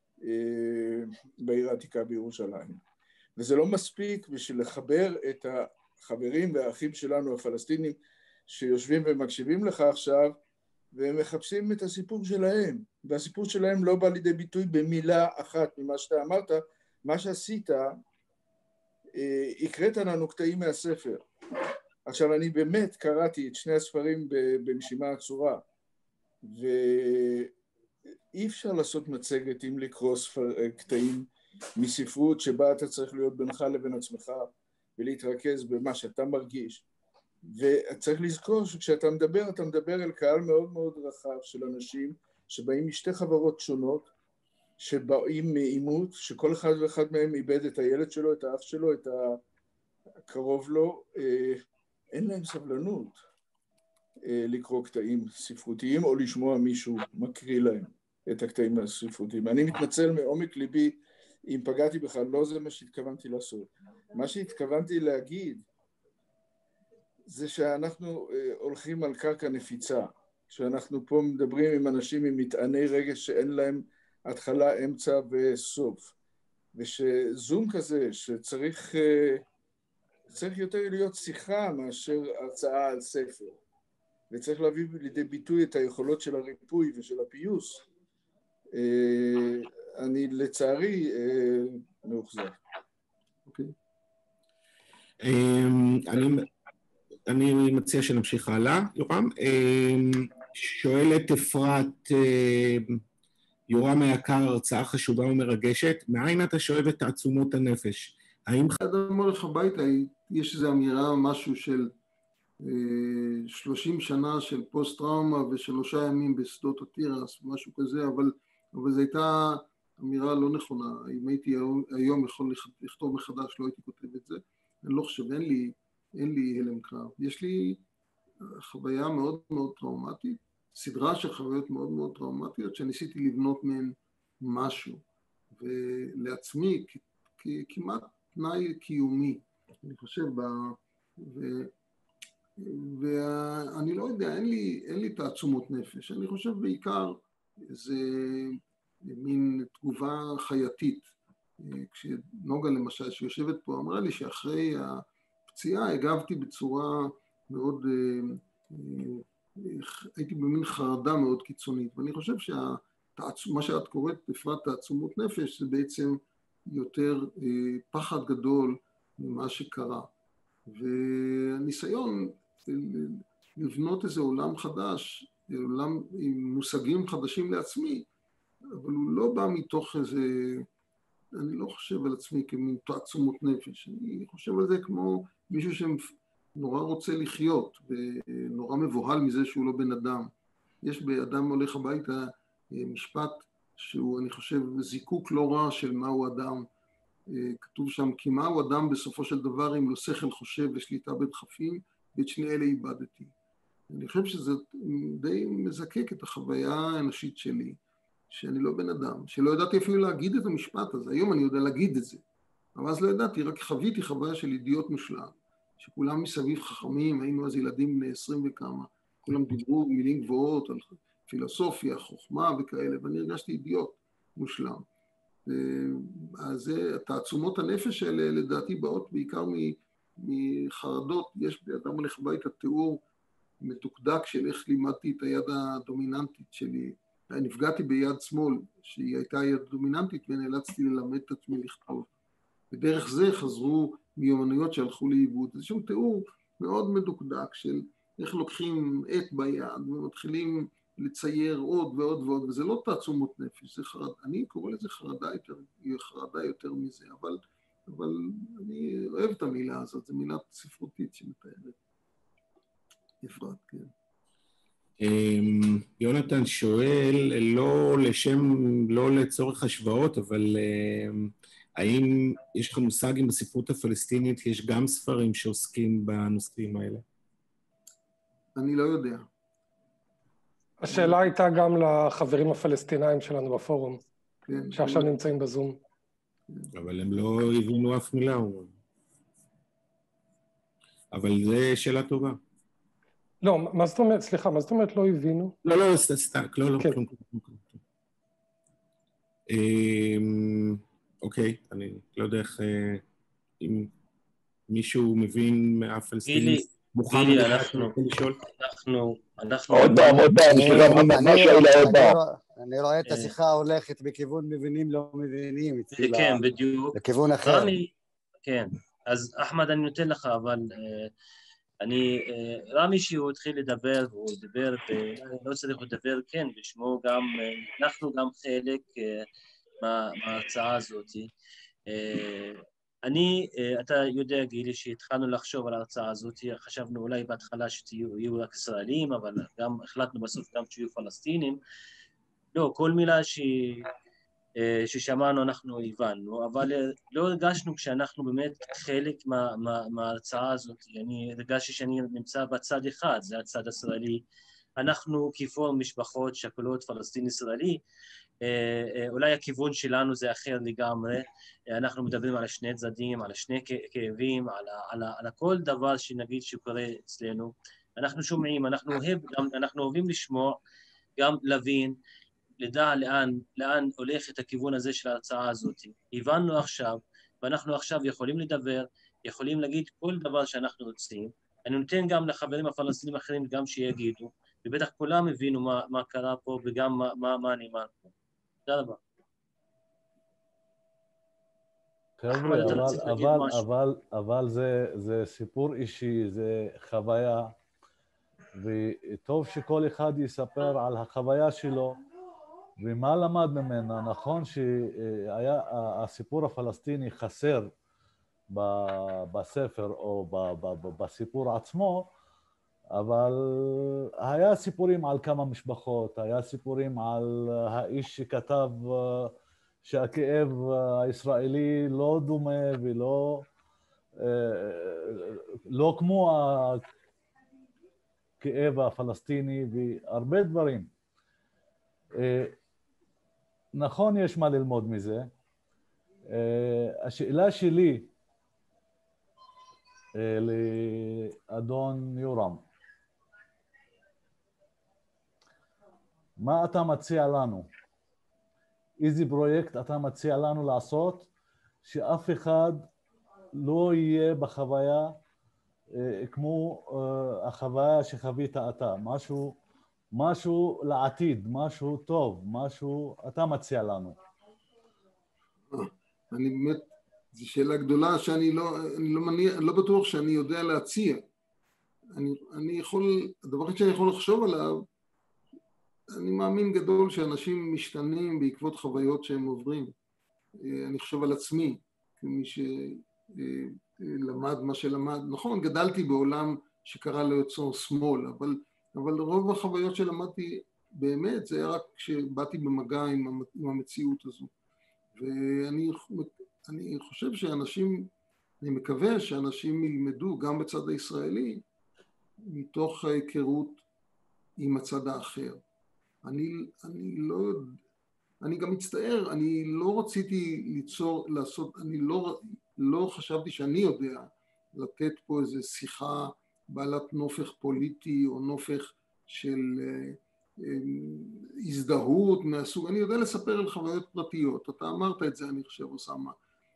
בעיר העתיקה בירושלים. וזה לא מספיק בשביל לחבר את החברים והאחים שלנו הפלסטינים שיושבים ומקשיבים לך עכשיו, והם מחפשים את הסיפור שלהם, והסיפור שלהם לא בא לידי ביטוי במילה אחת ממה שאתה אמרת. מה שעשית, הקראת לנו קטעים מהספר. עכשיו אני באמת קראתי את שני הספרים בנשימה עצורה, ואי אפשר לעשות מצגת אם לקרוא קטעים מספרות שבה אתה צריך להיות בינך לבין עצמך ולהתרכז במה שאתה מרגיש. וצריך לזכור שכשאתה מדבר, אתה מדבר אל קהל מאוד מאוד רחב של אנשים שבאים משתי חברות שונות, שבאים מעימות, שכל אחד ואחד מהם איבד את הילד שלו, את האח שלו, את הקרוב לו. אין להם סבלנות לקרוא קטעים ספרותיים או לשמוע מישהו מקריא להם את הקטעים הספרותיים. אני מתנצל מעומק ליבי אם פגעתי בך, לא זה מה שהתכוונתי לעשות. מה שהתכוונתי להגיד זה שאנחנו הולכים על קרקע נפיצה, שאנחנו פה מדברים עם אנשים עם מטעני רגש שאין להם התחלה, אמצע וסוף, ושזום כזה שצריך יותר להיות שיחה מאשר הרצאה על ספר, וצריך להביא לידי ביטוי את היכולות של הריפוי ושל הפיוס. אני לצערי מאוכזב. אוקיי. אני מציע שנמשיך הלאה, יורם. שואלת אפרת, יורם היקר, הרצאה חשובה ומרגשת, מאין אתה שואב את תעצומות הנפש? האם... אדם הולך הביתה, יש איזו אמירה, משהו של 30 שנה של פוסט-טראומה ו3 ימים בשדות התירס, משהו כזה, אבל זו הייתה אמירה לא נכונה. אם הייתי היום יכול לכתוב מחדש, לא הייתי כותב את זה. אני לא חושב, אין לי הלם קרב. יש לי חוויה מאוד מאוד טראומטית, סדרה של חוויות מאוד מאוד טראומטיות, שניסיתי לבנות מהן משהו, ולעצמי כמעט תנאי קיומי, אני חושב, ואני לא יודע, אין לי תעצומות נפש. אני חושב בעיקר זה מין תגובה חייתית. כשנוגה למשל שיושבת פה אמרה לי שאחרי הפציעה הגבתי בצורה מאוד, הייתי במין חרדה מאוד קיצונית, ואני חושב שמה שאת קוראת בפרט תעצומות נפש זה בעצם יותר פחד גדול ממה שקרה, והניסיון לבנות איזה עולם חדש, עולם עם מושגים חדשים לעצמי, אבל הוא לא בא מתוך איזה, אני לא חושב על עצמי כמין תעצומות נפש, אני חושב על זה כמו מישהו שנורא רוצה לחיות ונורא מבוהל מזה שהוא לא בן אדם. יש באדם הולך הביתה משפט שהוא, אני חושב, זיקוק לא רע של מהו אדם, כתוב שם, כי מהו אדם בסופו של דבר אם לא שכל חושב ושליטה בדחפים, ואת שני אלה איבדתי. אני חושב שזה די מזקק את החוויה האנושית שלי, שאני לא בן אדם, שלא ידעתי אפילו להגיד את המשפט הזה, היום אני יודע להגיד את זה, אבל אז לא ידעתי, רק חוויתי חוויה של אידיוט מושלם, שכולם מסביב חכמים, היינו אז ילדים בני 20 וכמה, כולם דיברו מילים גבוהות על פילוסופיה, חוכמה וכאלה, ואני הרגשתי אידיוט מושלם. אז תעצומות הנפש האלה לדעתי באות בעיקר מחרדות, יש באדם הולך הביתה תיאור מתוקדק של איך לימדתי את היד הדומיננטית שלי, נפגעתי ביד שמאל שהיא הייתה יד דומיננטית ונאלצתי ללמד את עצמי לכתוב, ודרך זה חזרו מיומנויות שהלכו לאיבוד. זה שם תיאור מאוד מדוקדק של איך לוקחים עט ביד ומתחילים לצייר עוד ועוד ועוד, וזה לא תעצומות נפש, זה חרד, אני קורא לזה חרדה יותר מזה, אבל אני אוהב את המילה הזאת, זו מילה ספרותית שמתארת. אפרת, כן. יונתן שואל, לא לצורך השוואות, אבל האם יש לך מושג אם בספרות הפלסטינית יש גם ספרים שעוסקים בנושאים האלה? אני לא יודע. השאלה הייתה גם לחברים הפלסטינאים שלנו בפורום, כן, שעכשיו נמצאים בזום. אבל הם לא הבינו אף מילה. אבל זו שאלה טובה. לא, מה זאת אומרת, סליחה, מה זאת אומרת לא הבינו? לא, סטק, לא, כן. כלום. אוקיי, אני לא יודע איך, אם מישהו מבין מהפלסטינים, מוכן אנחנו... עוד פעם, אני רואה את השיחה הולכת בכיוון מבינים לא מבינים, כן, בדיוק. לכיוון אחר. כן, אז אחמד אני נותן לך, אבל רמי שהוא התחיל לדבר, והוא דיבר, לא צריך לדבר, כן, בשמו גם, אנחנו גם חלק מההרצאה הזאת. אתה יודע גילי שהתחלנו לחשוב על ההרצאה הזאת, חשבנו אולי בהתחלה שיהיו רק ישראלים, אבל גם החלטנו בסוף גם שיהיו פלסטינים. לא, כל מילה ששמענו אנחנו הבנו, אבל לא הרגשנו כשאנחנו באמת חלק מההרצאה הזאת. אני הרגשתי שאני נמצא בצד אחד, זה הצד הישראלי. אנחנו כפורום משפחות שכולות פלסטין-ישראלי, אולי הכיוון שלנו זה אחר לגמרי, אנחנו מדברים על שני צדדים, על שני כאבים, על כל דבר שנגיד שקורה אצלנו, אנחנו שומעים, אנחנו אוהבים לשמוע, גם להבין, לדע לאן הולך את הכיוון הזה של ההרצאה הזאת. הבנו עכשיו, ואנחנו עכשיו יכולים לדבר, יכולים להגיד כל דבר שאנחנו רוצים, אני נותן גם לחברים הפלסטינים האחרים גם שיגידו, ובטח כולם הבינו מה קרה פה וגם מה נאמר פה. תודה רבה. אבל זה סיפור אישי, זה חוויה, וטוב שכל אחד יספר על החוויה שלו ומה למד ממנה. נכון שהסיפור הפלסטיני חסר בספר או בסיפור עצמו, אבל היה סיפורים על כמה משפחות, היה סיפורים על האיש שכתב שהכאב הישראלי לא דומה ולא לא כמו הכאב הפלסטיני והרבה דברים. נכון, יש מה ללמוד מזה. השאלה שלי לאדון יורם, מה אתה מציע לנו? איזה פרויקט אתה מציע לנו לעשות שאף אחד לא יהיה בחוויה כמו החוויה שחווית אתה? משהו לעתיד, משהו טוב, משהו אתה מציע לנו. אני באמת, זו שאלה גדולה שאני לא בטוח שאני יודע להציע. הדבר שאני יכול לחשוב עליו, אני מאמין גדול שאנשים משתנים בעקבות חוויות שהם עוברים. אני חושב על עצמי, כמי שלמד מה שלמד. נכון, גדלתי בעולם שקרא ליוצאו שמאל, אבל רוב החוויות שלמדתי באמת, זה היה רק כשבאתי במגע עם המציאות הזו. אני חושב שאנשים, אני מקווה שאנשים ילמדו גם בצד הישראלי, מתוך ההיכרות עם הצד האחר. אני גם מצטער, אני לא רציתי לעשות, אני לא חשבתי שאני יודע לתת פה איזו שיחה בעלת נופך פוליטי או נופך של הזדהות מהסוג, אני יודע לספר על חוויות פרטיות, אתה אמרת את זה אני חושב אוסמה,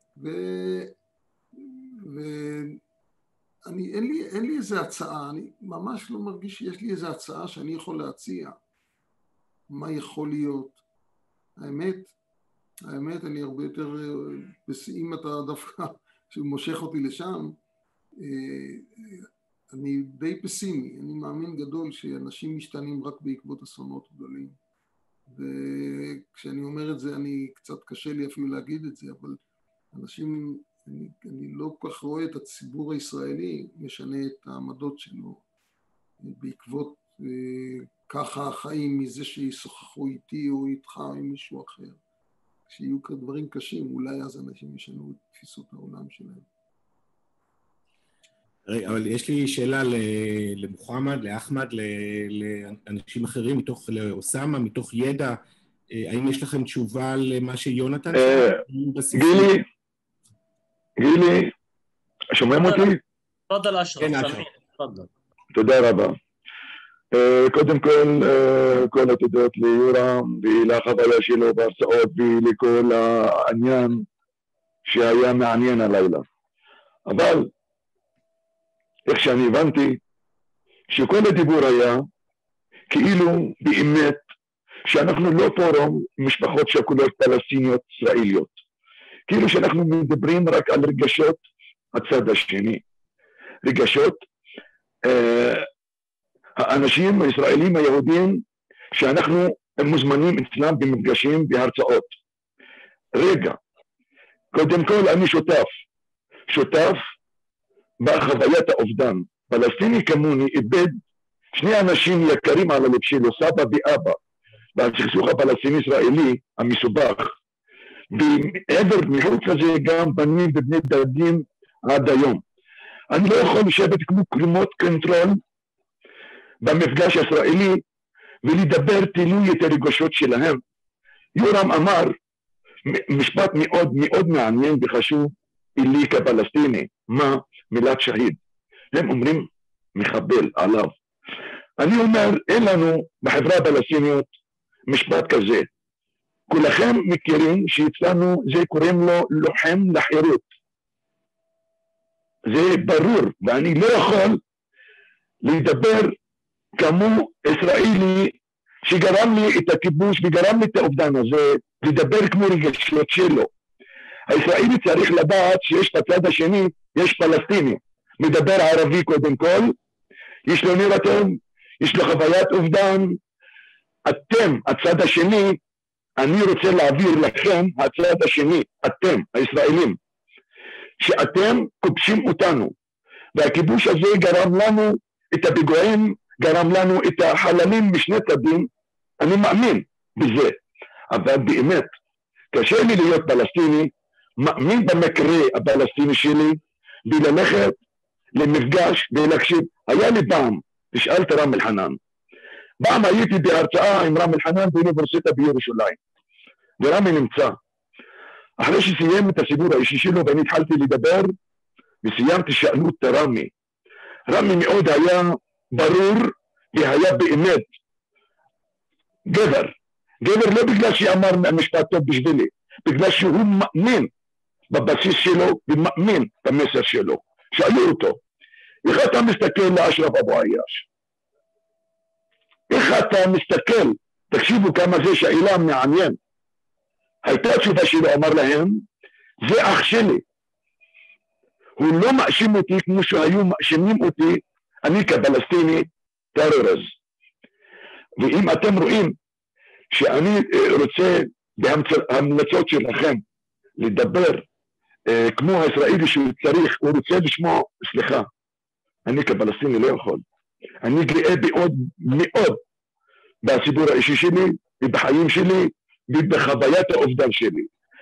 אין לי איזו הצעה, אני ממש לא מרגיש שיש לי איזו הצעה שאני יכול להציע, מה יכול להיות. האמת אני הרבה יותר, אם אתה דווקא שמושך אותי לשם, אני די פסימי, אני מאמין גדול שאנשים משתנים רק בעקבות אסונות גדולים. וכשאני אומר את זה, אני קצת קשה לי אפילו להגיד את זה, אבל אנשים, אני לא כל כך רואה את הציבור הישראלי משנה את העמדות שלו בעקבות ככה החיים מזה שישוחחו איתי או איתך או עם מישהו אחר. כשיהיו דברים קשים, אולי אז אנשים ישנו את תפיסות העולם שלהם. אבל יש לי שאלה למוחמד, לאחמד, לאנשים אחרים, לאוסמה, מתוך ידע, האם יש לכם תשובה למה שיונתן? גילי, שומעים אותי? תפדל אשרף, תפדל. תודה רבה. קודם כל התודות ליורם ולחוויה שלו בהרצאות ולכל העניין שהיה מעניין הלילה. אבל איך שאני הבנתי שכל הדיבור היה כאילו באמת שאנחנו לא פורום משפחות שכולות פלסטיניות ישראליות, כאילו שאנחנו מדברים רק על רגשות הצד השני, רגשות האנשים הישראלים היהודים שאנחנו מוזמנים אצלם במפגשים בהרצאות. רגע, קודם כל אני שותף בחוויית האובדן. פלסטיני כמוני איבד שני אנשים יקרים על הלב שלו, סבא ואבא, בסכסוך הפלסטיני-ישראלי המסובך. בעבר מחוץ לזה גם בנים ובני דודים עד היום. אני לא יכול לשבת כמו קרימות קונטרול במפגש הישראלי ולדבר תלוי את הרגשות שלהם. יורם אמר משפט מאוד מאוד מעניין וחשוב לי כפלסטיני, מה? מילת שהיד. הם אומרים מחבל עליו. אני אומר, אין לנו בחברה הפלסטיניות משפט כזה. כולכם מכירים שאצלנו זה קוראים לו לוחם לחירות. זה ברור, ואני לא יכול לדבר כמו ישראלי שגרם לי את הכיבוש וגרם לי את האובדן הזה, לדבר כמו רגשות שלו. הישראלי צריך לדעת שיש בצד השני, יש פלסטיני, מדבר ערבי קודם כל, יש לו נרטיב, יש לו חוויית אובדן, אתם, הצד השני, אני רוצה להעביר לכם, הצד השני, אתם, הישראלים, שאתם כובשים אותנו, והכיבוש הזה גרם לנו את הפיגועים, גרם לנו את החללים משני צדים, אני מאמין בזה, אבל באמת, קשה לי להיות פלסטיני, מאמין במקרה הפלסטיני שלי, וללכת למפגש ולהקשיב. היה לי פעם, תשאל את רם אלחנן, פעם הייתי בהרצאה עם רם אלחנן באוניברסיטה בירושלים, ורמי נמצא. אחרי שסיים את הסיפור האישי שלו ואני התחלתי לדבר, וסיימתי שאלו את רמי. רמי מאוד היה ברור, והיה באמת גבר. גבר לא בגלל שאמר משפט טוב בשבילי, בגלל שהוא מאמין בבסיס שלו ומאמין במסר שלו. שאלו אותו, איך אתה מסתכל לאשרף אבו עייש? איך אתה מסתכל? תקשיבו כמה זה שאלה מעניין. הייתה התשובה שלו, אמר להם, זה אח שלי. הוא לא מאשים אותי כמו שהיו מאשימים אותי, אני כפלסטיני טרוריסט. ואם אתם רואים שאני רוצה בהמלצות שלכם לדבר כמו הישראלי שהוא צריך, הוא רוצה לשמוע, סליחה, אני כפלסטיני לא יכול. אני גאה מאוד מאוד בסיפור האישי שלי ובחיים שלי ובחוויית האובדן שלי.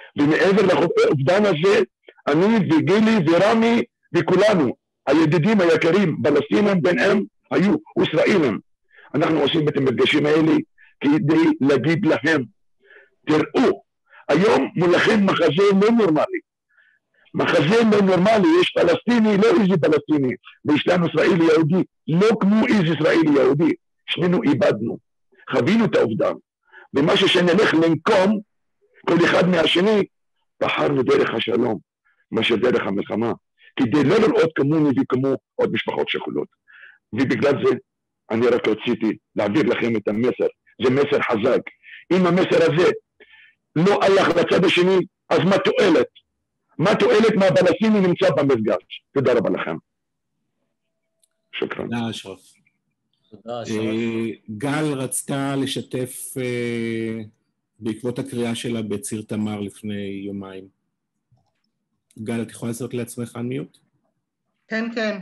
ומעבר לאובדן הזה, אני וגילי ורמי וכולנו, הידידים היקרים, פלסטינים ביניהם היו ישראלים. אנחנו עושים את המפגשים האלה כדי להגיד להם, תראו, היום מולכם מחזה לא נורמלי. מחזה לא נורמלי, יש פלסטיני, לא איזה פלסטיני, ויש לנו ישראלי יהודי, לא כמו איזה ישראלי יהודי. שנינו איבדנו, חווינו את האובדן, ומה שנלך לנקום, כל אחד מהשני, בחרנו דרך השלום, מאשר דרך המלחמה, כדי לא לראות כמוני וכמו עוד משפחות שכולות. ובגלל זה, אני רק רציתי להעביר לכם את המסר, זה מסר חזק. אם המסר הזה לא הלך לצד השני, אז מה תועלת? מה תועלת מהפלסטיני נמצא במפגש? תודה רבה לכם. שוקרן. תודה, אשרף. תודה, אשרף. גל רצתה לשתף בעקבות הקריאה שלה בציר תמר לפני יומיים. גל, את יכולה לעשות לעצמך מיוט? כן, כן.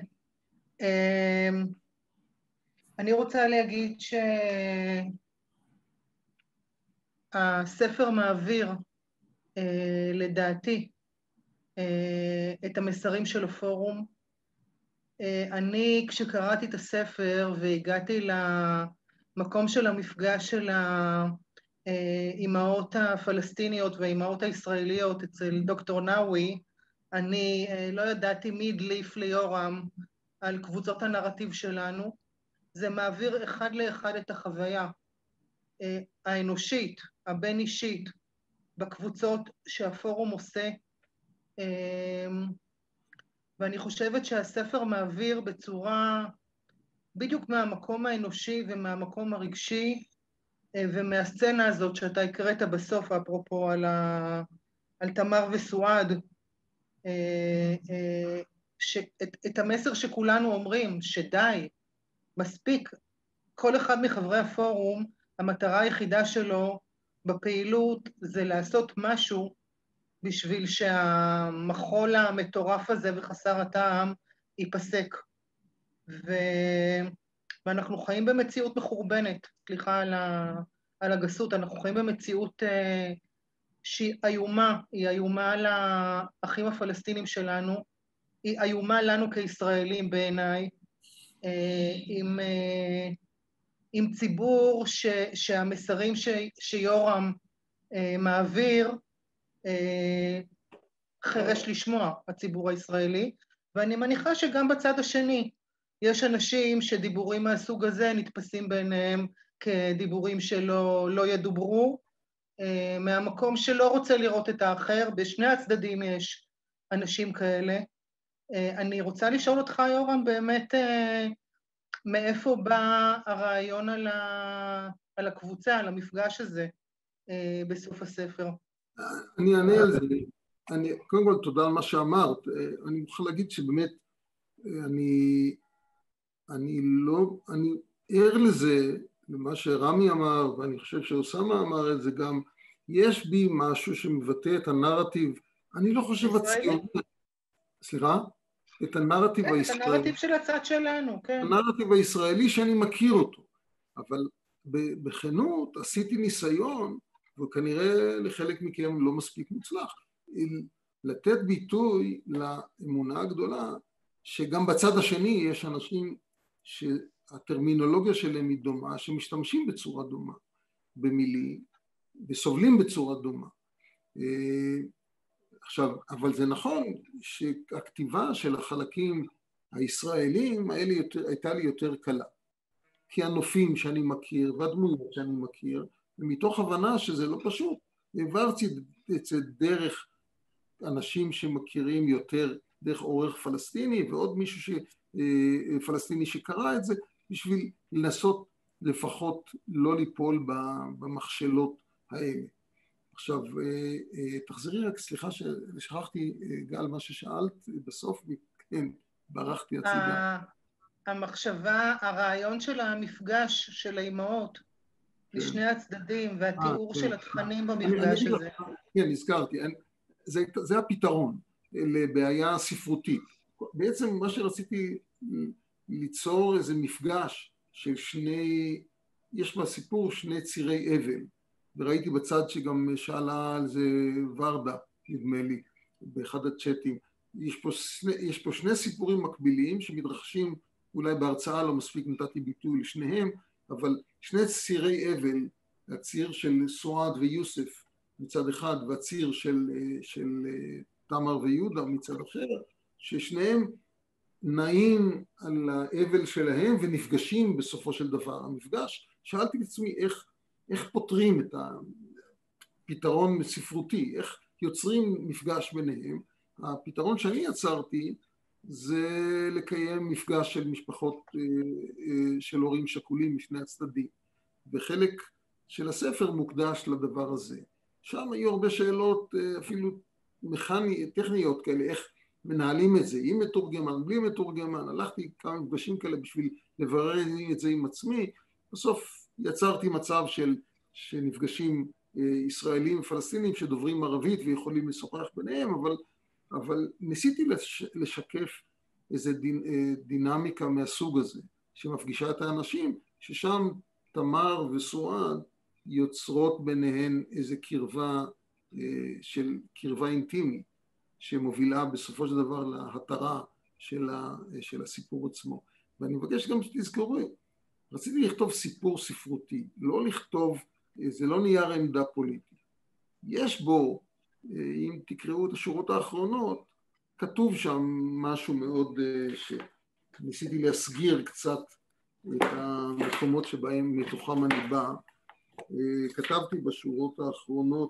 אני רוצה להגיד שהספר מעביר, לדעתי, את המסרים של הפורום. אני, כשקראתי את הספר והגעתי למקום של המפגש של האימהות הפלסטיניות והאימהות הישראליות אצל דוקטור נאווי, אני לא ידעתי מי הדליף ליורם על קבוצות הנרטיב שלנו. זה מעביר אחד לאחד את החוויה האנושית, הבין-אישית, בקבוצות שהפורום עושה, ואני חושבת שהספר מעביר בצורה, בדיוק מהמקום האנושי ומהמקום הרגשי, ומהסצנה הזאת שאתה הקראת בסוף, אפרופו על תמר וסועד, את המסר שכולנו אומרים, שדי, מספיק. כל אחד מחברי הפורום, המטרה היחידה שלו בפעילות זה לעשות משהו בשביל שהמחול המטורף הזה וחסר הטעם ייפסק. ואנחנו חיים במציאות מחורבנת, סליחה על הגסות, אנחנו חיים במציאות שהיא איומה, היא איומה לאחים הפלסטינים שלנו, היא איומה לנו כישראלים בעיניי, עם ציבור שהמסרים שיורם מעביר חרש לשמוע, הציבור הישראלי, ואני מניחה שגם בצד השני יש אנשים שדיבורים מהסוג הזה נתפסים ביניהם כדיבורים שלא ידוברו, מהמקום שלא רוצה לראות את האחר. בשני הצדדים יש אנשים כאלה. אני רוצה לשאול אותך, יורם, באמת מאיפה בא הרעיון על הקבוצה, על המפגש הזה בסוף הספר? אני אענה על זה. קודם כל, תודה על מה שאמרת. אני מוכרח להגיד שבאמת, אני ער לזה, למה שרמי אמר, ואני חושב שאוסמה אמר את זה גם, יש בי משהו שמבטא את הנרטיב, אני לא חושב הציוני. סליחה? את הנרטיב הישראלי. את הנרטיב של הצד שלנו, כן. הנרטיב הישראלי שאני מכיר אותו, אבל בכנות עשיתי ניסיון, וכנראה לחלק מכם לא מספיק מוצלח, לתת ביטוי לאמונה הגדולה, שגם בצד השני יש אנשים שהטרמינולוגיה שלהם היא דומה, שמשתמשים בצורה דומה, במילים, וסובלים בצורה דומה. עכשיו, אבל זה נכון שהכתיבה של החלקים הישראלים האלה הייתה לי יותר קלה. כי הנופים שאני מכיר והדמויות שאני מכיר, ומתוך הבנה שזה לא פשוט, העברתי את זה דרך אנשים שמכירים יותר, דרך עורך פלסטיני ועוד מישהו פלסטיני שקרא את זה, בשביל לנסות לפחות לא ליפול במכשלות האלה. עכשיו, תחזרי רק, סליחה ששכחתי, גל, מה ששאלת בסוף, כן, ברחתי הצידה. המחשבה, הרעיון של המפגש של האימהות, לשני הצדדים, והתיאור של התכנים במפגש הזה. כן, נזכרתי, זה הפתרון לבעיה ספרותית. בעצם מה שרציתי ליצור איזה מפגש של שני, יש בסיפור שני צירי אבל. וראיתי בצד שגם שאלה על זה ורדה, נדמה לי, באחד הצ'אטים. יש פה שני סיפורים מקבילים שמתרחשים, אולי בהרצאה לא מספיק נתתי ביטוי לשניהם, אבל שני צירי אבל, הציר של סועד ויוסף מצד אחד, והציר של תמר ויהודה מצד אחר, ששניהם נעים על האבל שלהם ונפגשים בסופו של דבר. המפגש, שאלתי לעצמי איך פותרים את הפתרון ספרותי, איך יוצרים מפגש ביניהם. הפתרון שאני יצרתי זה לקיים מפגש של משפחות של הורים שכולים משני הצדדים, וחלק של הספר מוקדש לדבר הזה. שם היו הרבה שאלות אפילו טכניות כאלה, איך מנהלים את זה, עם מתורגמן, בלי מתורגמן. הלכתי כמה מפגשים כאלה בשביל לברר את זה עם עצמי. בסוף יצרתי מצב שנפגשים ישראלים ופלסטינים שדוברים ערבית ויכולים לשוחח ביניהם, אבל ניסיתי לשקף איזו דינמיקה מהסוג הזה, שמפגישה את האנשים, ששם תמר וסועד יוצרות ביניהן איזו קרבה אינטימית, שמובילה בסופו של דבר להתרה של הסיפור עצמו. ואני מבקש גם שתזכרו, רציתי לכתוב סיפור ספרותי, לא לכתוב, זה לא נייר עמדה פוליטית. יש בו, אם תקראו את השורות האחרונות, כתוב שם משהו מאוד, שניסיתי להסגיר קצת את המקומות שבהם מתוכם אני בא. כתבתי בשורות האחרונות,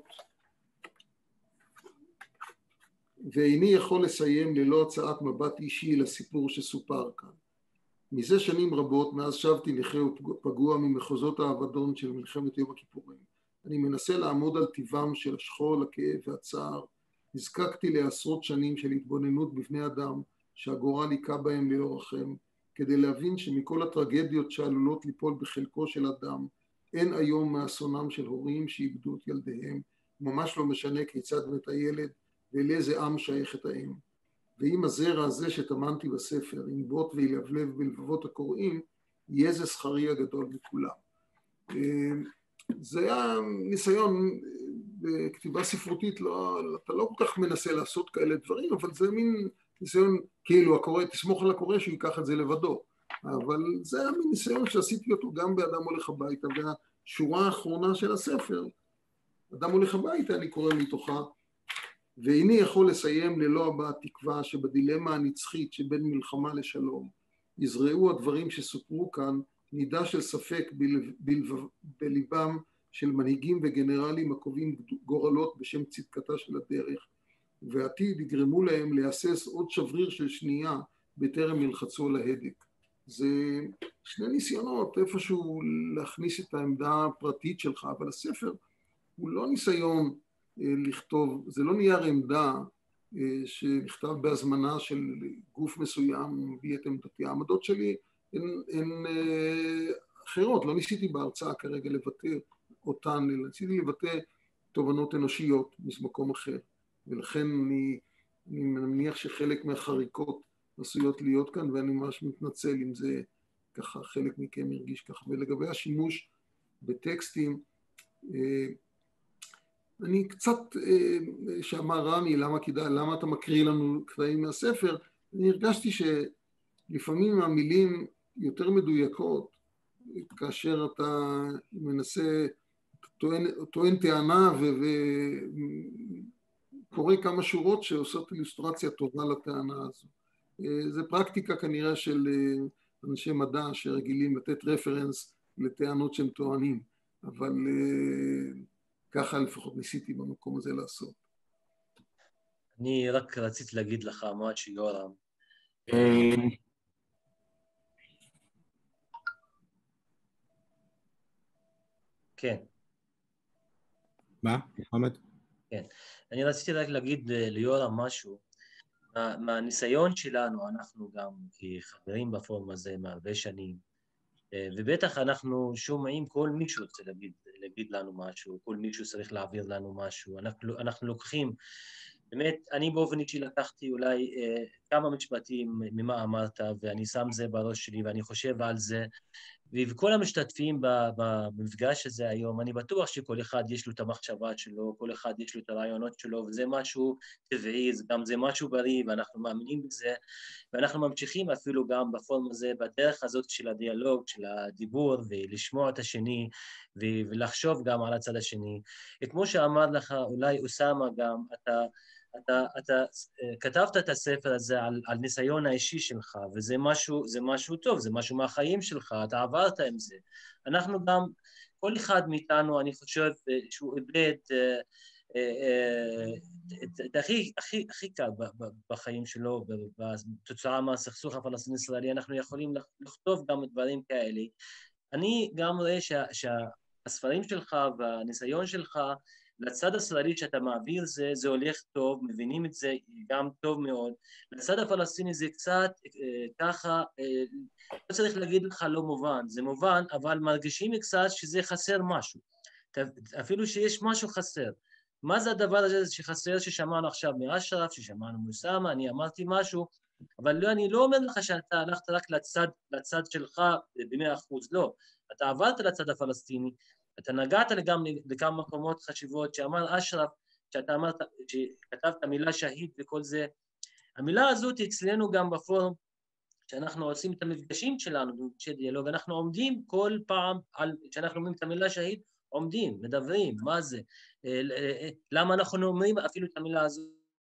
ואיני יכול לסיים ללא הצעת מבט אישי לסיפור שסופר כאן. מזה שנים רבות, מאז שבתי נכה ופגוע ממחוזות האבדון של מלחמת יום הכיפורים, אני מנסה לעמוד על טבעם של השכול, הכאב והצער. נזקקתי לעשרות שנים של התבוננות בבני אדם שהגורל היכה בהם ללא רחם, כדי להבין שמכל הטרגדיות שעלולות ליפול בחלקו של אדם, אין היום מאסונם של הורים שאיבדו את ילדיהם, ממש לא משנה כיצד מת הילד ולאיזה עם שייכת האם. ואם הזרע הזה שטמנתי בספר, ינבוט וילבלב בלבבות הקוראים, יהיה זה שכרי הגדול מכולם. זה היה ניסיון בכתיבה ספרותית, אתה לא כל כך מנסה לעשות כאלה דברים, אבל זה מין ניסיון, כאילו הקורא, תסמוך על הקורא שיקח את זה לבדו. אבל זה היה מין ניסיון שעשיתי אותו גם באדם הולך הביתה, והשורה האחרונה של הספר, אדם הולך הביתה, אני קורא מתוכה, ואיני יכול לסיים ללא הבעת תקווה שבדילמה הנצחית שבין מלחמה לשלום, יזרעו הדברים שסופרו כאן נידה של ספק בליבם של מנהיגים וגנרלים הקובעים גורלות בשם צדקתה של הדרך, ועתיד יגרמו להם להסס עוד שבריר של שנייה בטרם ילחצו להדק. זה שני ניסיונות איפשהו להכניס את העמדה הפרטית שלך, אבל הספר הוא לא ניסיון לכתוב, זה לא נייר עמדה שנכתב בהזמנה של גוף מסוים, מביא את עמדתי. העמדות שלי הן אחרות, לא ניסיתי בהרצאה כרגע לבטא אותן, אלא ניסיתי לבטא תובנות אנושיות ממקום אחר, ולכן אני מניח שחלק מהחריקות עשויות להיות כאן, ואני ממש מתנצל אם זה ככה, חלק מכם ירגיש ככה. ולגבי השימוש בטקסטים, אני קצת, שאמר רמי, למה אתה מקריא לנו קטעים מהספר, אני הרגשתי שלפעמים המילים יותר מדויקות, כאשר אתה מנסה, טוען טענה וקורא כמה שורות שעושות אילוסטרציה טובה לטענה הזו. זה פרקטיקה כנראה של אנשי מדע שרגילים לתת רפרנס לטענות שהם טוענים, אבל ככה לפחות ניסיתי במקום הזה לעשות. אני רק רציתי להגיד לך משהו, יורם. כן. מה, מוחמד? כן. אני רציתי רק להגיד ליורם משהו. מהניסיון שלנו, אנחנו גם כחברים בפורום הזה מהרבה שנים, ובטח אנחנו שומעים כל מישהו רוצה להגיד לנו משהו, כל מישהו צריך להעביר לנו משהו, אנחנו לוקחים, באמת, אני באופן אישי לקחתי אולי כמה משפטים ממה אמרת, ואני שם זה בראש שלי, ואני חושב על זה, וכל המשתתפים במפגש הזה היום, אני בטוח שכל אחד יש לו את המחשבה שלו, כל אחד יש לו את הרעיונות שלו, וזה משהו טבעי, גם זה משהו בריא, ואנחנו מאמינים בזה, ואנחנו ממשיכים אפילו גם בפורום הזה, בדרך הזאת של הדיאלוג, של הדיבור, ולשמוע את השני, ולחשוב גם על הצד השני. כמו שאמר לך, אולי אוסאמה גם, אתה כתבת את הספר הזה על ניסיון האישי שלך, וזה משהו טוב, זה משהו מהחיים שלך, אתה עברת עם זה. אנחנו גם, כל אחד מאיתנו, אני חושב שהוא איבד את הכי קל בחיים שלו, בתוצאה מהסכסוך הפלסטיני-ישראלי, אנחנו יכולים לכתוב גם דברים כאלה. אני גם רואה שהספרים שלך והניסיון שלך, לצד הישראלי שאתה מעביר זה הולך טוב, מבינים את זה גם טוב מאוד. לצד הפלסטיני זה קצת ככה, לא צריך להגיד לך לא מובן, זה מובן, אבל מרגישים קצת שזה חסר משהו. אפילו שיש משהו חסר. מה זה הדבר הזה שחסר ששמענו עכשיו מאשרף, ששמענו מאוסאמה, אני אמרתי משהו, אבל לא, אני לא אומר לך שאתה הלכת רק לצד שלך ב100%, לא. אתה עברת לצד הפלסטיני, אתה נגעת גם לכמה מקומות חשיבות שאמר אשרף, שאתה אמרת, שכתבת מילה שהיד וכל זה. המילה הזאת אצלנו גם בפורום, שאנחנו עושים את המפגשים שלנו במפגשי דיאלוג, אנחנו עומדים כל פעם, כשאנחנו אומרים את המילה שהיד, עומדים, מדברים, מה זה, למה אנחנו אומרים אפילו את המילה הזאת,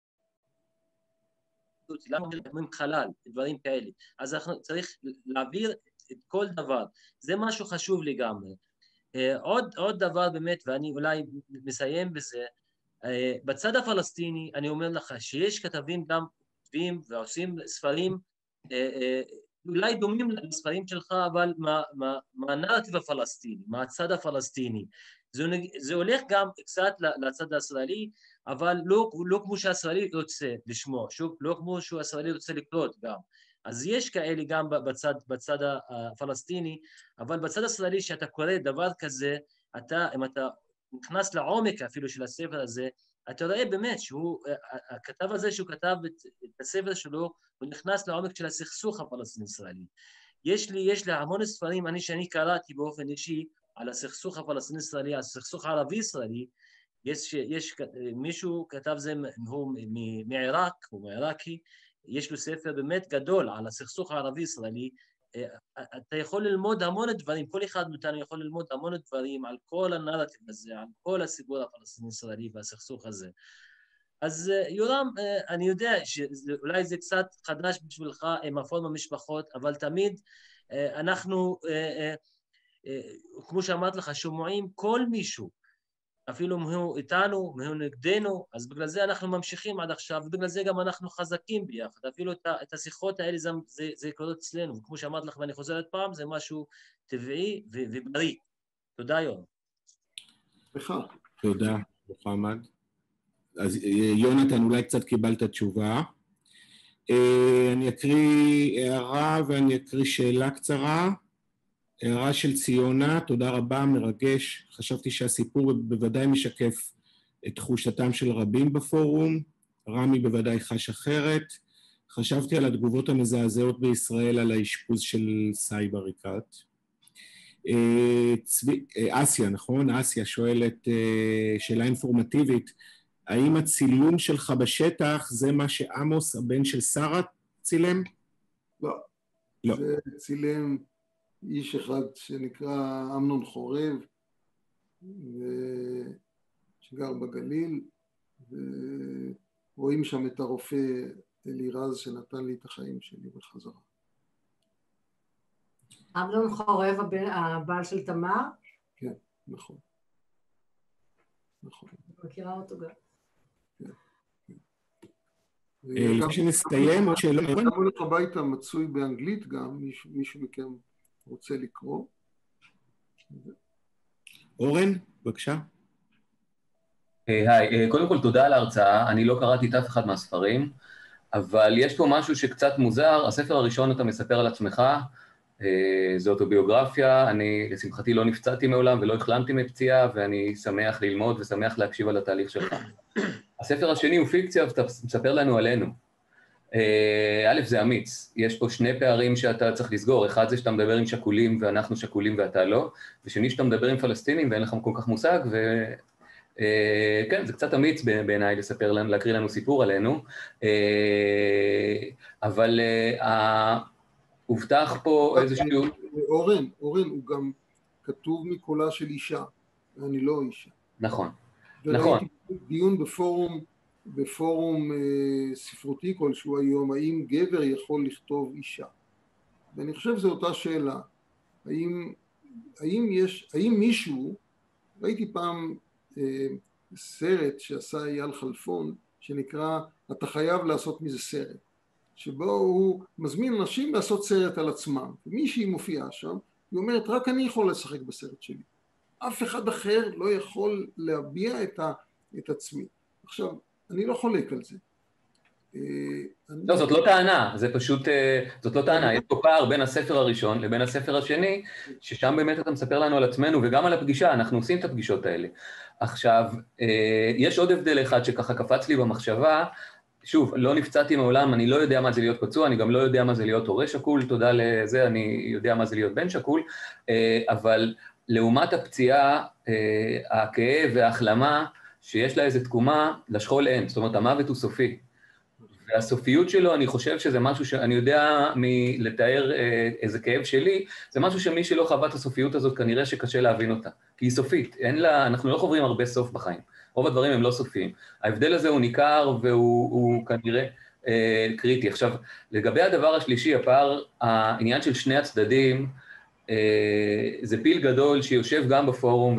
למה אומרים חלל, דברים כאלה. אז אנחנו צריך להעביר את כל דבר, זה משהו חשוב לגמרי. עוד דבר באמת, ואני אולי מסיים בזה, בצד הפלסטיני אני אומר לך שיש כתבים גם כותבים ועושים ספרים, אולי דומים לספרים שלך, אבל מהנרטיב הפלסטיני, מהצד הפלסטיני. זה הולך גם קצת לצד הישראלי, אבל לא כמו שהישראלי רוצה לשמוע, לא כמו שהישראלי רוצה לקלוט גם. אז יש כאלה גם בצד הפלסטיני, אבל בצד הישראלי שאתה קורא דבר כזה, אם אתה נכנס לעומק אפילו של הספר הזה, אתה רואה באמת הכתב הזה שהוא כתב את הספר שלו, הוא נכנס לעומק של הסכסוך הפלסטיני-ישראלי. יש לי המון ספרים, שאני קראתי באופן אישי על הסכסוך הפלסטיני-ישראלי, על הסכסוך הערבי-ישראלי, יש מישהו כתב זה, הוא מעיראק, הוא מעיראקי, יש לו ספר באמת גדול על הסכסוך הערבי-ישראלי, אתה יכול ללמוד המון דברים, כל אחד מאיתנו יכול ללמוד המון דברים על כל הנרטיב הזה, על כל הסיפור הפלסטיני-ישראלי והסכסוך הזה. אז יורם, אני יודע שאולי זה קצת חדש בשבילך עם הפורום המשפחות, אבל תמיד אנחנו, כמו שאמרת לך, שומעים כל מישהו, אפילו הוא איתנו, הוא נגדנו, אז בגלל זה אנחנו ממשיכים עד עכשיו, ובגלל זה גם אנחנו חזקים ביחד, אפילו את השיחות האלה זה קורה אצלנו, וכמו שאמרת לך ואני חוזרת פעם, זה משהו טבעי ובריא. תודה יום. תודה, מוחמד. אז יונתן, אולי קצת קיבלת תשובה. אני אקריא הערה ואני אקריא שאלה קצרה. הערה של ציונה, תודה רבה, מרגש. חשבתי שהסיפור בוודאי משקף את תחושתם של רבים בפורום. רמי בוודאי חש אחרת. חשבתי על התגובות המזעזעות בישראל על האשפוז של סאיב עריקאת. אסיה, נכון? אסיה שואלת שאלה אינפורמטיבית. האם הצילום שלך בשטח זה מה שעמוס, הבן של שרה, צילם? לא. זה צילם איש אחד שנקרא אמנון חורב, שגר בגליל, ורואים שם את הרופא אלירז שנתן לי את החיים שלי בחזרה. אמנון חורב, הבעל של תמר? כן, נכון. נכון. מכירה אותו גם. לפני שנסתיים, עוד שאלה. גם הולך הביתה מצוי באנגלית גם, מישהו מכם רוצה לקרוא. אורן, בבקשה. היי, קודם כל תודה על ההרצאה, אני לא קראתי את אף אחד מהספרים, אבל יש פה משהו שקצת מוזר, הספר הראשון אתה מספר על עצמך, זו אוטוביוגרפיה, אני לשמחתי לא נפצעתי מעולם ולא החלמתי מפציעה, ואני שמח ללמוד ושמח להקשיב על התהליך שלך. הספר השני הוא פיקציה ואתה מספר לנו עלינו. א', זה אמיץ. יש פה שני פערים שאתה צריך לסגור. אחד זה שאתה מדבר עם שקולים ואנחנו שקולים ואתה לא, ושני שאתה מדבר עם פלסטינים ואין לך כל כך מושג, כן, זה קצת אמיץ בעיניי לספר לנו, להקריא לנו סיפור עלינו, אבל הובטח פה איזשהו... אורן, הוא גם כתוב מקולה של אישה, ואני לא אישה. נכון, נכון. וראיתי דיון בפורום ספרותי כלשהו היום, האם גבר יכול לכתוב אישה? ואני חושב שזו אותה שאלה, האם מישהו, ראיתי פעם סרט שעשה אייל חלפון, שנקרא אתה חייב לעשות מזה סרט, שבו הוא מזמין אנשים לעשות סרט על עצמם, ומישהי מופיעה שם, היא אומרת רק אני יכול לשחק בסרט שלי, אף אחד אחר לא יכול להביע את עצמי. עכשיו, אני לא חולק על זה. לא, זאת לא טענה, זה פשוט, זאת לא טענה, יש פה פער בין הספר הראשון לבין הספר השני, ששם באמת אתה מספר לנו על עצמנו וגם על הפגישה, אנחנו עושים את הפגישות האלה. עכשיו, יש עוד הבדל אחד שככה קפץ לי במחשבה, שוב, לא נפצעתי מעולם, אני לא יודע מה זה להיות פצוע, אני גם לא יודע מה זה להיות הורה שקול, תודה לזה, אני יודע מה זה להיות בן שקול, אבל לעומת הפציעה, הכאב וההחלמה, שיש לה איזו תקומה, לשכול אין, זאת אומרת, המוות הוא סופי. והסופיות שלו, אני חושב שזה משהו שאני יודע מלתאר איזה כאב שלי, זה משהו שמי שלא חווה את הסופיות הזאת, כנראה שקשה להבין אותה, כי היא סופית, אנחנו לא חוברים הרבה סוף בחיים, רוב הדברים הם לא סופיים. ההבדל הזה הוא ניכר והוא כנראה קריטי. עכשיו, לגבי הדבר השלישי, העניין של שני הצדדים, זה פיל גדול שיושב גם בפורום,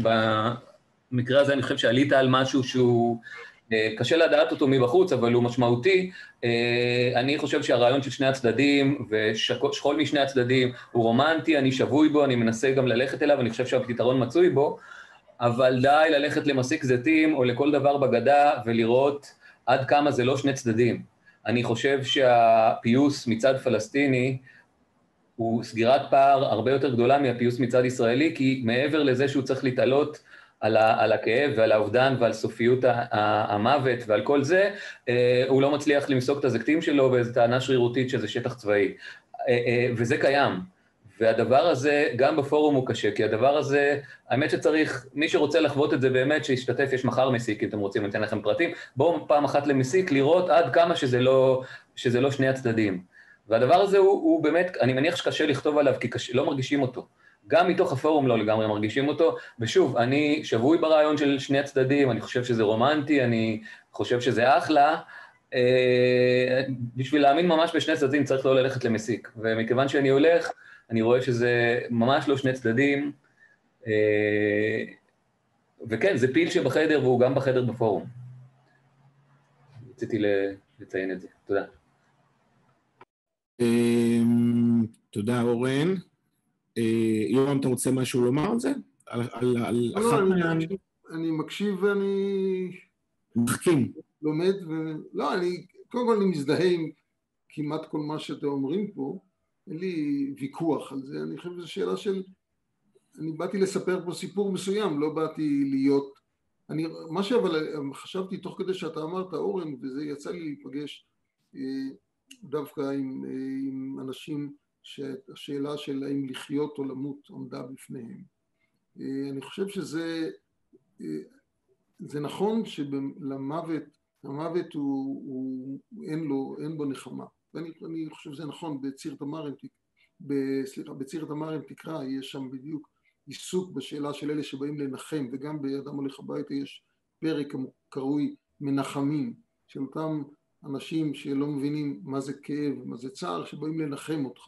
ובמקרה הזה אני חושב שעלית על משהו שהוא קשה לדעת אותו מבחוץ, אבל הוא משמעותי. אני חושב שהרעיון של שני הצדדים, ושכול משני הצדדים, הוא רומנטי, אני שבוי בו, אני מנסה גם ללכת אליו, אני חושב שהפתרון מצוי בו, אבל די ללכת למסיק זיתים, או לכל דבר בגדה, ולראות עד כמה זה לא שני צדדים. אני חושב שהפיוס מצד פלסטיני, הוא סגירת פער הרבה יותר גדולה מהפיוס מצד ישראלי, כי מעבר לזה שהוא צריך להתעלות על הכאב ועל האובדן ועל סופיות המוות ועל כל זה, הוא לא מצליח למסוק את הזקטים שלו באיזו טענה שרירותית שזה שטח צבאי. וזה קיים. והדבר הזה, גם בפורום הוא קשה, כי הדבר הזה, האמת שצריך, מי שרוצה לחוות את זה באמת, שישתתף, יש מחר מסיק, אם אתם רוצים, אני אתן לכם פרטים, בואו פעם אחת למסיק, לראות עד כמה שזה לא שני הצדדים. והדבר הזה הוא באמת, אני מניח שקשה לכתוב עליו, כי לא מרגישים אותו. גם מתוך הפורום לא לגמרי מרגישים אותו, ושוב, אני שבוי ברעיון של שני הצדדים, אני חושב שזה רומנטי, אני חושב שזה אחלה, בשביל להאמין ממש בשני צדדים צריך לא ללכת למסיק, ומכיוון שאני הולך, אני רואה שזה ממש לא שני צדדים, וכן, זה פיל שבחדר, והוא גם בחדר בפורום. רציתי לציין את זה. תודה. תודה, אורן. יורם, אתה רוצה משהו לומר על זה? אני מקשיב ואני... מחכים. לומד לא, קודם כל אני מזדהה עם כמעט כל מה שאתם אומרים פה, אין לי ויכוח על זה, אני חושב שזו שאלה של... אני באתי לספר פה סיפור מסוים, לא באתי להיות... מה אבל חשבתי תוך כדי שאתה אמרת, אורן, וזה יצא לי להיפגש דווקא עם אנשים שהשאלה של האם לחיות או למות עמדה בפניהם. אני חושב שזה נכון שלמוות, המוות אין בו נחמה. ואני חושב שזה נכון, בציר תמר תקרא, יש שם בדיוק עיסוק בשאלה של אלה שבאים לנחם, וגם באדם הולך הביתה יש פרק קרוי מנחמים, של אותם אנשים שלא מבינים מה זה כאב, מה זה צער, שבאים לנחם אותך.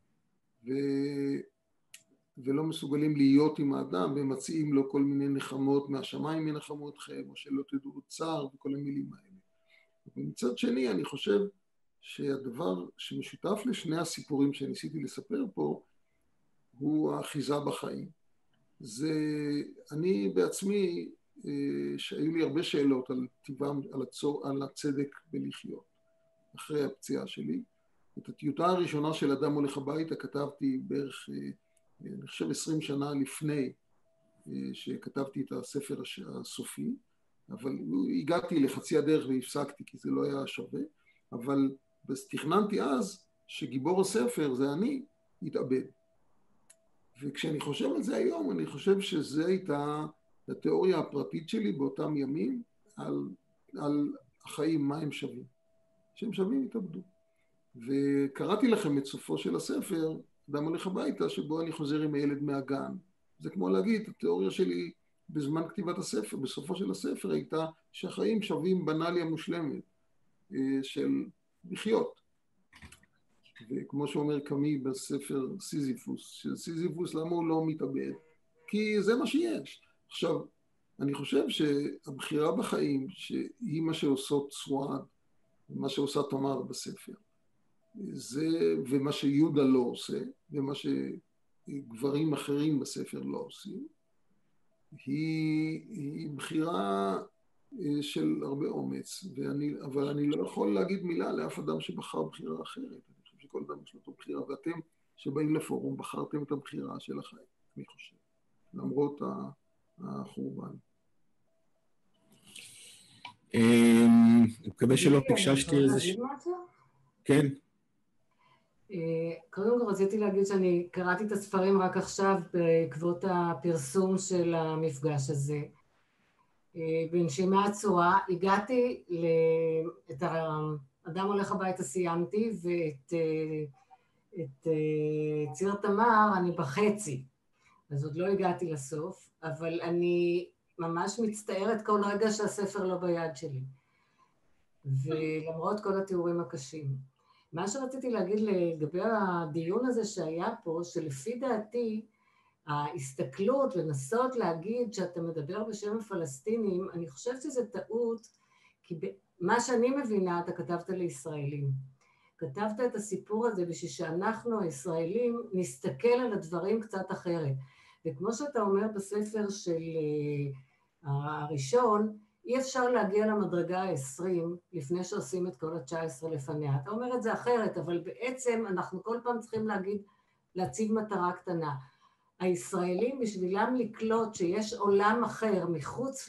ולא מסוגלים להיות עם האדם, ומציעים לו כל מיני נחמות, מהשמיים ינחמו אתכם, או שלא תדעו צער, וכל המילים האלה. ומצד שני, אני חושב שהדבר שמשותף לשני הסיפורים שניסיתי לספר פה, הוא האחיזה בחיים. אני בעצמי, שהיו לי הרבה שאלות על טבעם, על הצדק בלחיות, אחרי הפציעה שלי. את הטיוטה הראשונה של אדם הולך הביתה כתבתי בערך, אני חושב 20 שנה לפני שכתבתי את הספר הסופי, אבל הגעתי לחצי הדרך והפסקתי כי זה לא היה שווה, אבל תכננתי אז שגיבור הספר, זה אני, יתאבד. וכשאני חושב על זה היום, אני חושב שזה הייתה התיאוריה הפרטית שלי באותם ימים, על החיים, מה הם שווים. שהם שווים יתאבדו. וקראתי לכם את סופו של הספר, אדם הולך הביתה, שבו אני חוזר עם הילד מהגן. זה כמו להגיד, התיאוריה שלי בזמן כתיבת הספר, בסופו של הספר, הייתה שהחיים שווים בנאליה מושלמת של לחיות. וכמו שאומר קאמי בספר סיזיפוס, שסיזיפוס למה הוא לא מתאבד? כי זה מה שיש. עכשיו, אני חושב שהבחירה בחיים, שהיא מה שעושות סואעד, מה שעושה תמר בספר, זה, ומה שיהודה לא עושה, ומה שגברים אחרים בספר לא עושים, היא בחירה של הרבה אומץ, אבל אני לא יכול להגיד מילה לאף אדם שבחר בחירה אחרת. אני חושב שכל אדם יש לו את הבחירה, ואתם שבאים לפורום בחרתם את הבחירה של החיים, אני חושב, למרות החורבן. אני מקווה שלא פיקששתי איזה... כן. קודם כל רציתי להגיד שאני קראתי את הספרים רק עכשיו בעקבות הפרסום של המפגש הזה. בנשימה עצורה, הגעתי את האדם הולך הביתה סיימתי, ואת ציר תמר אני בחצי, אז עוד לא הגעתי לסוף, אבל אני ממש מצטערת כל רגע שהספר לא ביד שלי, ולמרות כל התיאורים הקשים. מה שרציתי להגיד לגבי הדיון הזה שהיה פה, שלפי דעתי, ההסתכלות לנסות להגיד שאתה מדבר בשם הפלסטינים, אני חושבת שזה טעות, כי מה שאני מבינה, אתה כתבת לישראלים. כתבת את הסיפור הזה בשביל שאנחנו הישראלים נסתכל על הדברים קצת אחרת. וכמו שאתה אומר בספר של הראשון, אי אפשר להגיע למדרגה ה-20 לפני שעושים את כל ה-19 לפניה. אתה אומר את זה אחרת, אבל בעצם אנחנו כל פעם צריכים להציב מטרה קטנה. הישראלים בשבילם לקלוט שיש עולם אחר מחוץ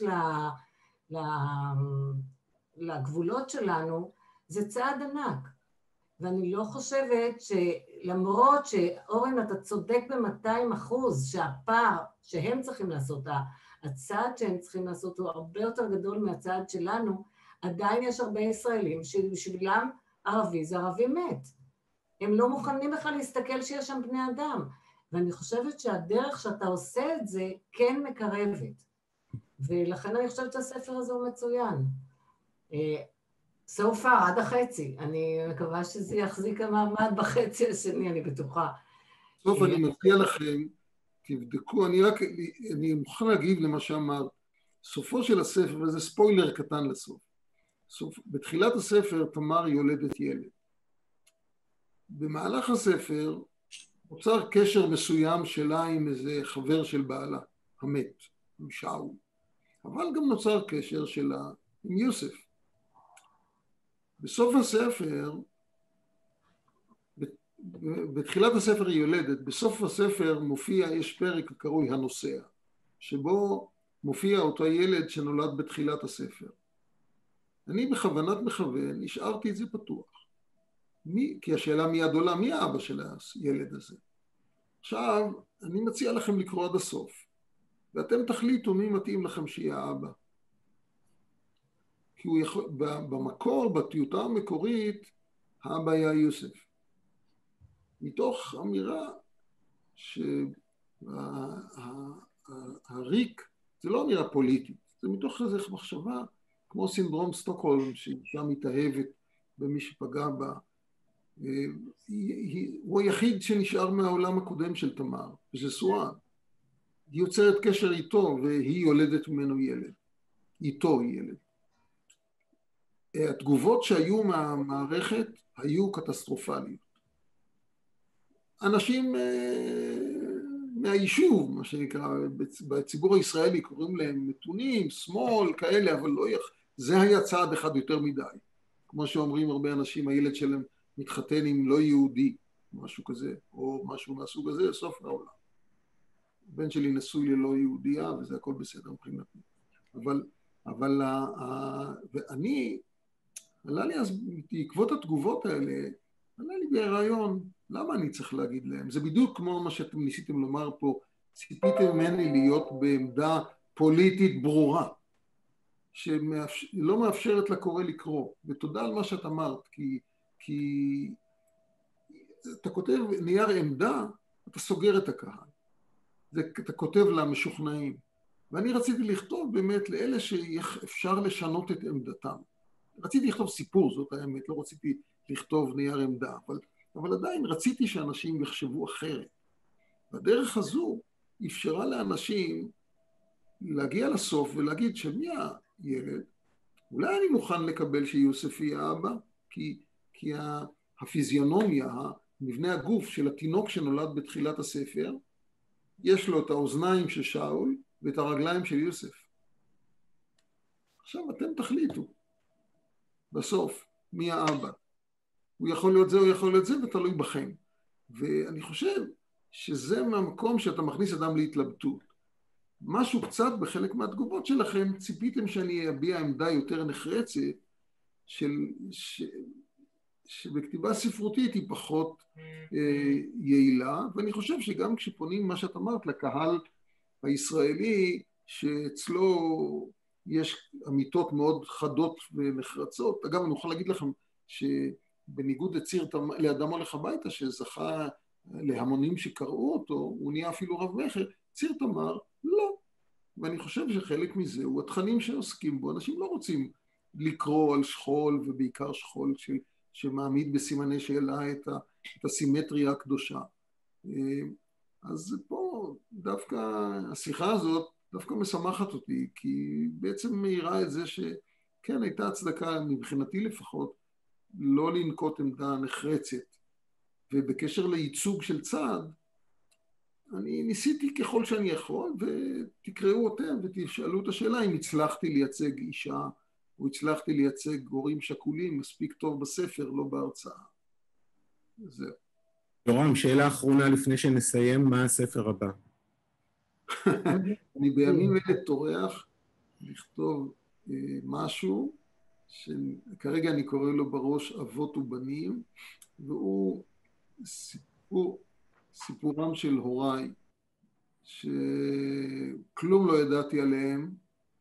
לגבולות שלנו, זה צעד ענק. ואני לא חושבת שלמרות שאורן אתה צודק ב-200% שהפער שהם צריכים לעשות, הצעד שהם צריכים לעשות הוא הרבה יותר גדול מהצעד שלנו, עדיין יש הרבה ישראלים שבשבילם ערבי זה ערבי מת. הם לא מוכנים בכלל להסתכל שיש שם בני אדם. ואני חושבת שהדרך שאתה עושה את זה כן מקרבת. ולכן אני חושבת שהספר הזה הוא מצוין. So far, עד החצי. אני מקווה שזה יחזיק המעמד בחצי השני, אני בטוחה. סוף, אני מציע לכם, תבדקו, אני מוכן להגיב למה שאמרת. סופו של הספר, וזה ספוילר קטן לסוף. בתחילת הספר, תמר יולדת ילד. במהלך הספר, נוצר קשר מסוים שלה עם איזה חבר של בעלה, המת, עם שאול. אבל גם נוצר קשר שלה עם יוסף. בסוף הספר, בתחילת הספר היא יולדת, בסוף הספר יש פרק הקרוי הנוסע, שבו מופיע אותו ילד שנולד בתחילת הספר. אני בכוונת מכוון השארתי את זה פתוח. כי השאלה מיד עולה, מי האבא של הילד הזה? עכשיו, אני מציע לכם לקרוא עד הסוף, ואתם תחליטו מי מתאים לכם שיהיה האבא. כי הוא יכול, במקור, בטיוטה המקורית, האבא היה יוסף. מתוך אמירה שהריק, זה לא אמירה פוליטית, זה מתוך איזו מחשבה, כמו סינדרום סטוקהולם, שאישה מתאהבת במי שפגע בה. הוא היחיד שנשאר מהעולם הקודם של תמר, וזה סואעד. היא יוצרת קשר איתו, והיא יולדת ממנו ילד. איתו ילד. התגובות שהיו מהמערכת היו קטסטרופליות. אנשים מהיישוב, מה שנקרא, בציבור הישראלי קוראים להם מתונים, שמאל, כאלה, אבל לא זה היה צעד אחד יותר מדי. כמו שאומרים הרבה אנשים, הילד שלהם מתחתן עם לא יהודי, משהו כזה, או משהו מהסוג הזה, סוף העולם. הבן שלי נשוי ללא יהודייה, וזה הכל בסדר מבחינתי. אבל ואני עלה לי אז, בעקבות התגובות האלה, עלה לי ברעיון, למה אני צריך להגיד להם? זה בדיוק כמו מה שאתם ניסיתם לומר פה, ציפיתם ממני להיות בעמדה פוליטית ברורה, שלא מאפשרת לקורא לקרוא, ותודה על מה שאת אמרת, כי אתה כותב נייר עמדה, אתה סוגר את הקהל, אתה כותב למשוכנעים, ואני רציתי לכתוב באמת לאלה שאפשר לשנות את עמדתם. רציתי לכתוב סיפור, זאת האמת, לא רציתי לכתוב נייר עמדה, אבל עדיין רציתי שאנשים יחשבו אחרת. בדרך הזו אפשרה לאנשים להגיע לסוף ולהגיד שמי הילד, אולי אני מוכן לקבל שיוסף יהיה אבא, כי הפיזיונומיה, מבנה הגוף של התינוק שנולד בתחילת הספר, יש לו את האוזניים של שאול ואת הרגליים של יוסף. עכשיו אתם תחליטו בסוף מי האבא. הוא יכול להיות זה, הוא יכול להיות זה, ותלוי בכם. ואני חושב שזה מהמקום שאתה מכניס אדם להתלבטות. משהו קצת בחלק מהתגובות שלכם, ציפיתם שאני אביע עמדה יותר נחרצת, שבכתיבה ספרותית היא פחות יעילה, ואני חושב שגם כשפונים מה שאת אמרת לקהל הישראלי, שאצלו יש אמיתות מאוד חדות ונחרצות. אגב, אני יכול להגיד לכם שבניגוד לאדם הולך הביתה, שזכה להמונים שקראו אותו, הוא נהיה אפילו רב מכר, ציר תמר, לא. ואני חושב שחלק מזה הוא התכנים שעוסקים בו. אנשים לא רוצים לקרוא על שכול, ובעיקר שכול שמעמיד בסימני שאלה את הסימטריה הקדושה. אז פה דווקא השיחה הזאת דווקא משמחת אותי, כי בעצם מאירה את זה שכן הייתה הצדקה, מבחינתי לפחות, לא לנקוט עמדה נחרצת. ובקשר לייצוג של צד, אני ניסיתי ככל שאני יכול, ותקראו אותם ותשאלו את השאלה אם הצלחתי לייצג אישה, או הצלחתי לייצג הורים שכולים מספיק טוב בספר, לא בהרצאה. זהו. יורם, שאלה אחרונה לפני שנסיים, מה הספר הבא? אני בימים אלה טורח לכתוב משהו, שכרגע אני קורא לו בראש אבות ובנים, והוא סיפורם של הוריי, שכלום לא ידעתי עליהם,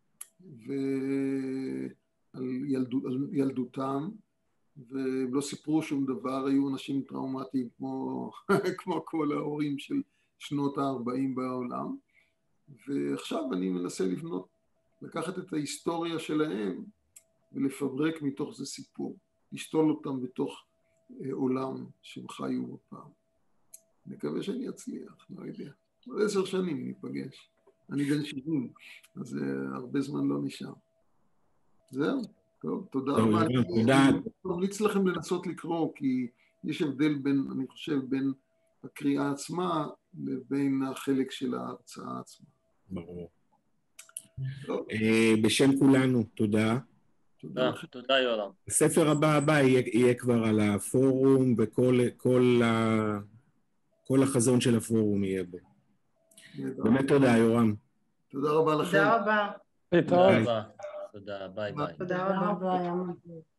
ועל ילדותם, והם לא סיפרו שום דבר, היו אנשים טראומטיים כמו כל ההורים של שנות ה-40 בעולם, ועכשיו אני מנסה לקחת את ההיסטוריה שלהם, ולפברק מתוך זה סיפור, לשתול אותם בתוך עולם שהם חיו בפעם. מקווה שאני אצליח, לא יודע. עוד 10 שנים ניפגש. אני בן 70, אז הרבה זמן לא נשאר. זהו, טוב, תודה רבה. אני ממליץ לכם לנסות לקרוא, כי יש הבדל בין, אני חושב, בין הקריאה עצמה לבין החלק של ההרצאה עצמה. ברור. בשם כולנו, תודה. תודה יורם. הספר הבא יהיה כבר על הפורום, וכל החזון של הפורום יהיה בו. באמת תודה, יורם. תודה רבה לכם. תודה רבה. תודה רבה. תודה, ביי ביי. תודה רבה.